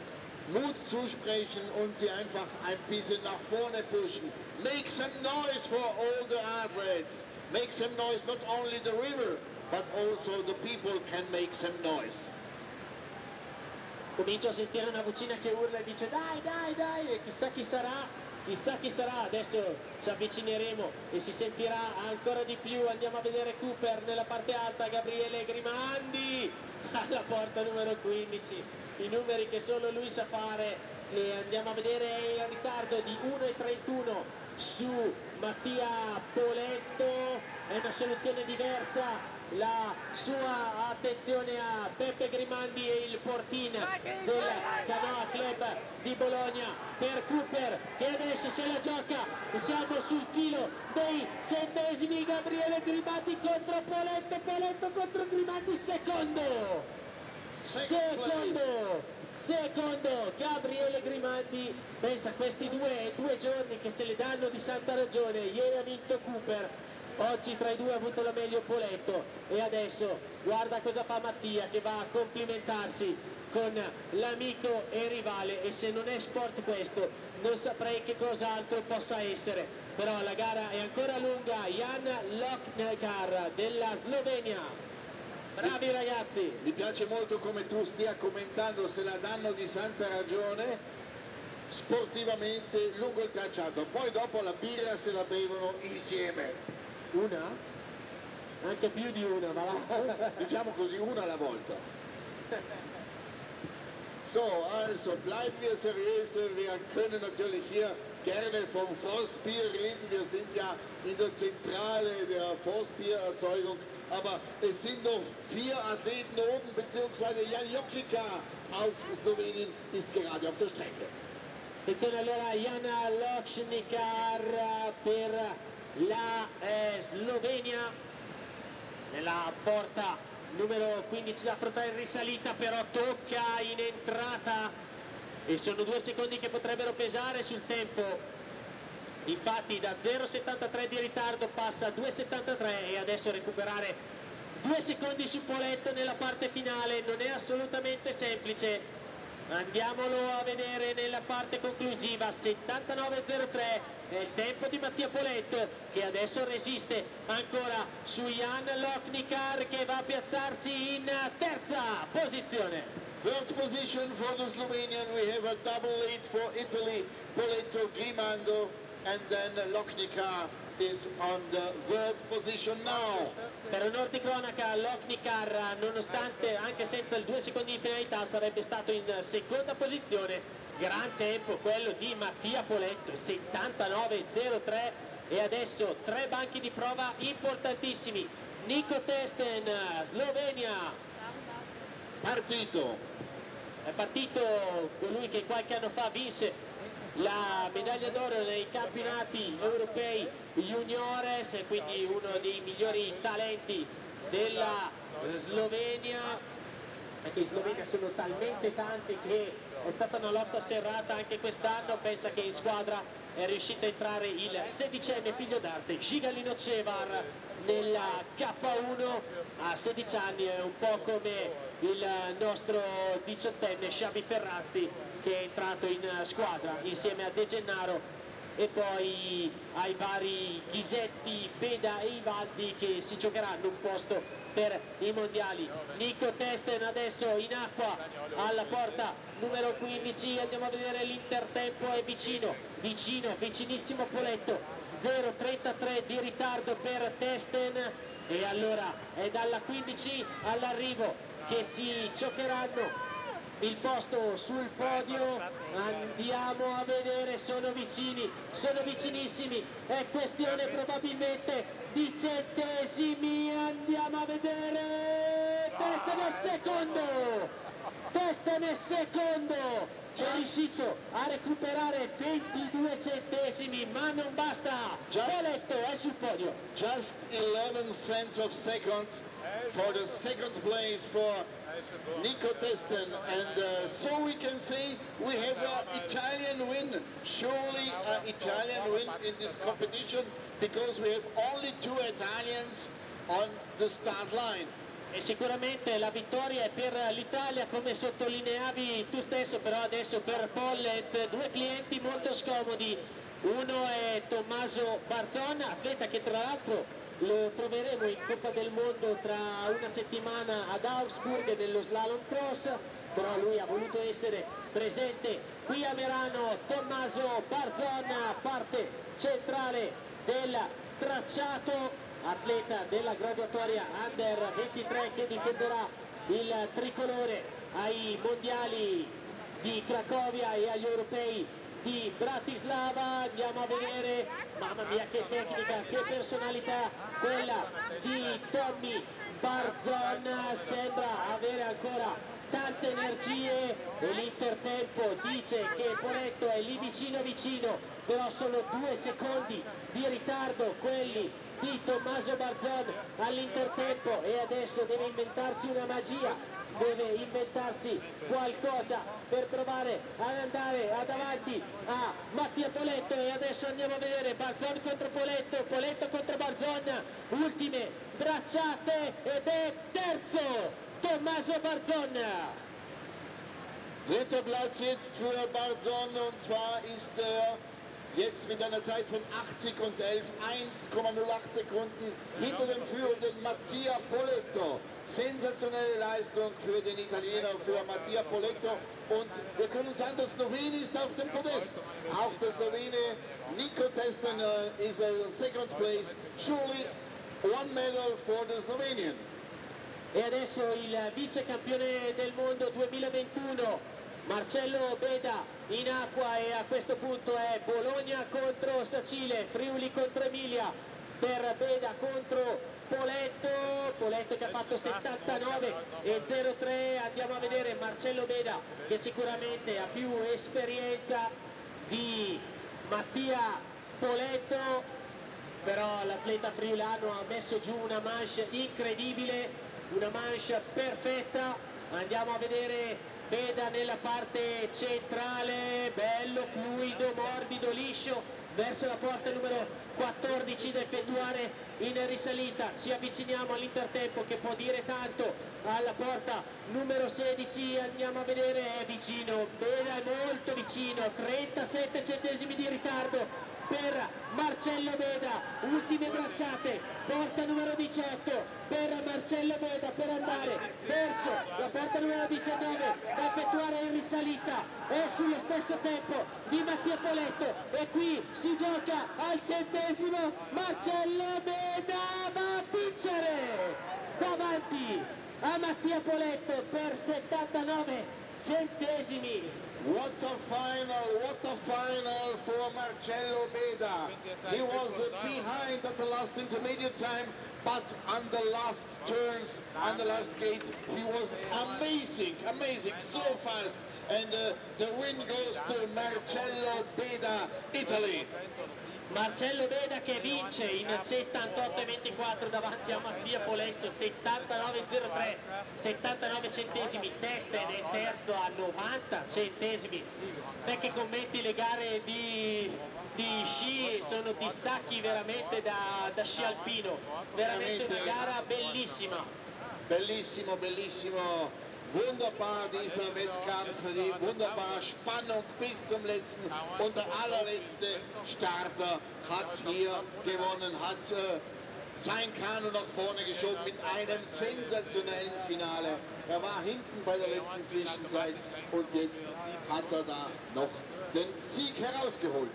Mut zusprechen und sie einfach ein bisschen nach vorne pushen. Make some noise for all the athletes. Make some noise, not only the river, but also the people can make some noise. Comincio a sentire una vocina che urla e dice dai, dai, dai, e chissà chi sarà, chissà chi sarà. Adesso ci avvicineremo e si sentirà ancora di più. Andiamo a vedere Cooper nella parte alta, Gabriele Grimandi alla porta numero quindici. I numeri che solo lui sa fare, e andiamo a vedere il ritardo di uno e trentuno su Mattia Poletto. È una soluzione diversa la sua attenzione a Beppe Grimandi e il Portin del Canoa Club di Bologna per Cooper, che adesso se la gioca. Siamo sul filo dei centesimi. Gabriele Grimandi contro Poletto, Poletto contro Grimandi, secondo secondo secondo Gabriele Grimandi. Pensa, questi due, due giorni che se le danno di santa ragione. Ieri ha vinto Cooper, oggi tra i due ha avuto la meglio Poletto, e adesso guarda cosa fa Mattia, che va a complimentarsi con l'amico e rivale, e se non è sport questo non saprei che cos'altro possa essere. Però la gara è ancora lunga. Jan Loknekar della Slovenia. Bravi ragazzi. Mi piace molto come tu stia commentando, se la danno di santa ragione sportivamente lungo il tracciato, poi dopo la birra se la bevono insieme. Una? Anche più di una, ma va. Diciamo così, una alla volta. So, also bleiben wir seriös. Wir können natürlich hier gerne vom Faustbier reden. Wir sind ja in der Zentrale der Faustbiererzeugung. Aber es sind noch vier Athleten oben, beziehungsweise Jan Joklica aus Slowenien ist gerade auf der Strecke. Attenzione allora, Jan Lokšnikar per la eh, Slovenia nella porta numero quindici da affrontare in risalita, però tocca in entrata e sono due secondi che potrebbero pesare sul tempo. Infatti da zero virgola settantatré di ritardo passa a due virgola settantatré, e adesso recuperare due secondi su Poletto nella parte finale non è assolutamente semplice. Andiamolo a vedere nella parte conclusiva. Settantanove virgola zero tre è il tempo di Mattia Poletto, che adesso resiste ancora su Jan Loknekar, che va a piazzarsi in terza posizione. Third position for the Slovenian. We have a double lead for Italy. Poletto, Grimando, and then Loknekar is on the third position now. Per onor di cronaca, Loknekar, nonostante anche senza il due secondi di penalità, sarebbe stato in seconda posizione. Gran tempo quello di Mattia Poletto, settantanove virgola zero tre, e adesso tre banchi di prova importantissimi. Nico Testen, Slovenia. Partito. È partito colui che qualche anno fa vinse la medaglia d'oro nei campionati europei juniores, quindi uno dei migliori talenti della Slovenia. Anche in Slovenia sono talmente tanti che è stata una lotta serrata anche quest'anno. Pensa che in squadra è riuscito a entrare il sedicenne figlio d'arte Gigalino Cevar nella K uno a sedici anni, è un po' come il nostro diciottenne Xavi Ferrazzi, che è entrato in squadra insieme a De Gennaro, e poi ai vari Ghisetti, Beda e Ivaldi, che si giocheranno un posto per i mondiali. Nico Testen adesso in acqua alla porta numero quindici. Andiamo a vedere l'intertempo, è vicino, vicino, vicinissimo Poletto, zero virgola trentatré di ritardo per Testen, e allora è dalla quindici all'arrivo che si giocheranno il posto sul podio. Andiamo a vedere, sono vicini, sono vicinissimi, è questione probabilmente di centesimi. Andiamo a vedere, Testen è secondo, Testen è secondo, è riuscito a recuperare ventidue centesimi, ma non basta. Poletto è sul podio. Just eleven cents of second for the second place for Nico Testen, and uh, so we can say we have an Italian win, surely an Italian win in this competition, because we have only two Italians on the start line. E sicuramente la vittoria è per l'Italia, come sottolineavi tu stesso, però adesso per Pollez due clienti molto scomodi. Uno è Tommaso Barzon, atleta che tra l'altro lo troveremo in Coppa del Mondo tra una settimana ad Augsburg nello slalom cross, però lui ha voluto essere presente qui a Merano. Tommaso Barzon, parte centrale del tracciato, atleta della graduatoria under ventitré che difenderà il tricolore ai mondiali di Cracovia e agli europei di Bratislava. Andiamo a vedere, mamma mia che tecnica, che personalità quella di Tommy Barzon, sembra avere ancora tante energie e l'intertempo dice che Poletto è lì vicino vicino, però sono due secondi di ritardo quelli di Tommaso Barzon all'intertempo, e adesso deve inventarsi una magia, deve inventarsi qualcosa per provare ad andare ad avanti a Mattia Poletto. E adesso andiamo a vedere Barzon contro Poletto, Poletto contro Barzon, ultime bracciate ed è terzo Tommaso Barzon. Dritter Platz jetzt für Barzon, und zwar ist er jetzt mit einer Zeit von achtzig und elf, eins Komma null acht Sekunden hinter dem führenden Mattia Poletto. Sensationelle Leistung für den Italiener, für Mattia Poletto, und wir können sagen, der Slowene ist auf dem Podest. Auch der Slowene Nico Testen is in second place, surely one medal for the Slovenian. E adesso il vice campione del mondo duemilaventuno Marcello Beda in acqua, e a questo punto è Bologna contro Sacile, Friuli contro Emilia per Beda contro Poletto, Poletto che ha fatto settantanove e zero tre. Andiamo a vedere Marcello Beda che sicuramente ha più esperienza di Mattia Poletto, però l'atleta friulano ha messo giù una manche incredibile, una manche perfetta. Andiamo a vedere Beda nella parte centrale, bello, fluido, morbido, liscio, verso la porta numero quattordici da effettuare in risalita. Ci avviciniamo all'intertempo che può dire tanto alla porta numero sedici. Andiamo a vedere, è vicino, Beda è molto vicino, trentasette centesimi di ritardo per Marcello Beda, ultime bracciate, porta numero diciotto per Marcello Beda per andare verso la porta numero diciannove da effettuare in risalita, è sullo stesso tempo di Mattia Poletto, e qui si gioca al centesimo. Marcello Beda va a vincere davanti a Mattia Poletto per settantanove centesimi. What a final, what a final for Marcello Beda. He was behind at the last intermediate time, but on the last turns, on the last gate, he was amazing, amazing, so fast. And uh, the win goes to Marcello Beda, Italy. Marcello Beda che vince in settantotto e ventiquattro davanti a Mattia Poletto, settantanove e zero tre, settantanove centesimi, testa, ed è terzo a novanta centesimi. Perché commenti le gare di, di sci, sono distacchi veramente da, da sci alpino, veramente una gara bellissima. Bellissimo, bellissimo. Wunderbar dieser Wettkampf, die wunderbare Spannung bis zum letzten, und der allerletzte Starter hat hier gewonnen, hat äh, sein Kanu nach vorne geschoben mit einem sensationellen Finale. Er war hinten bei der letzten Zwischenzeit und jetzt hat er da noch den Sieg herausgeholt.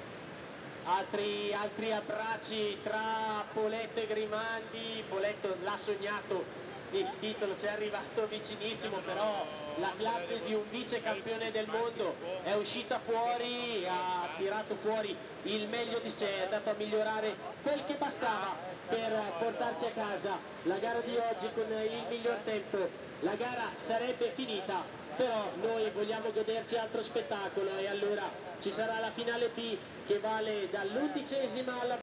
Altri, altri abbracci tra Poletto e Grimandi. Poletto l'ha sognato il titolo, ci è arrivato vicinissimo, però la classe di un vice campione del mondo è uscita fuori, ha tirato fuori il meglio di sé, è andato a migliorare quel che bastava per portarsi a casa la gara di oggi con il miglior tempo. La gara sarebbe finita, però noi vogliamo goderci altro spettacolo, e allora ci sarà la finale B che vale dall'undicesima alla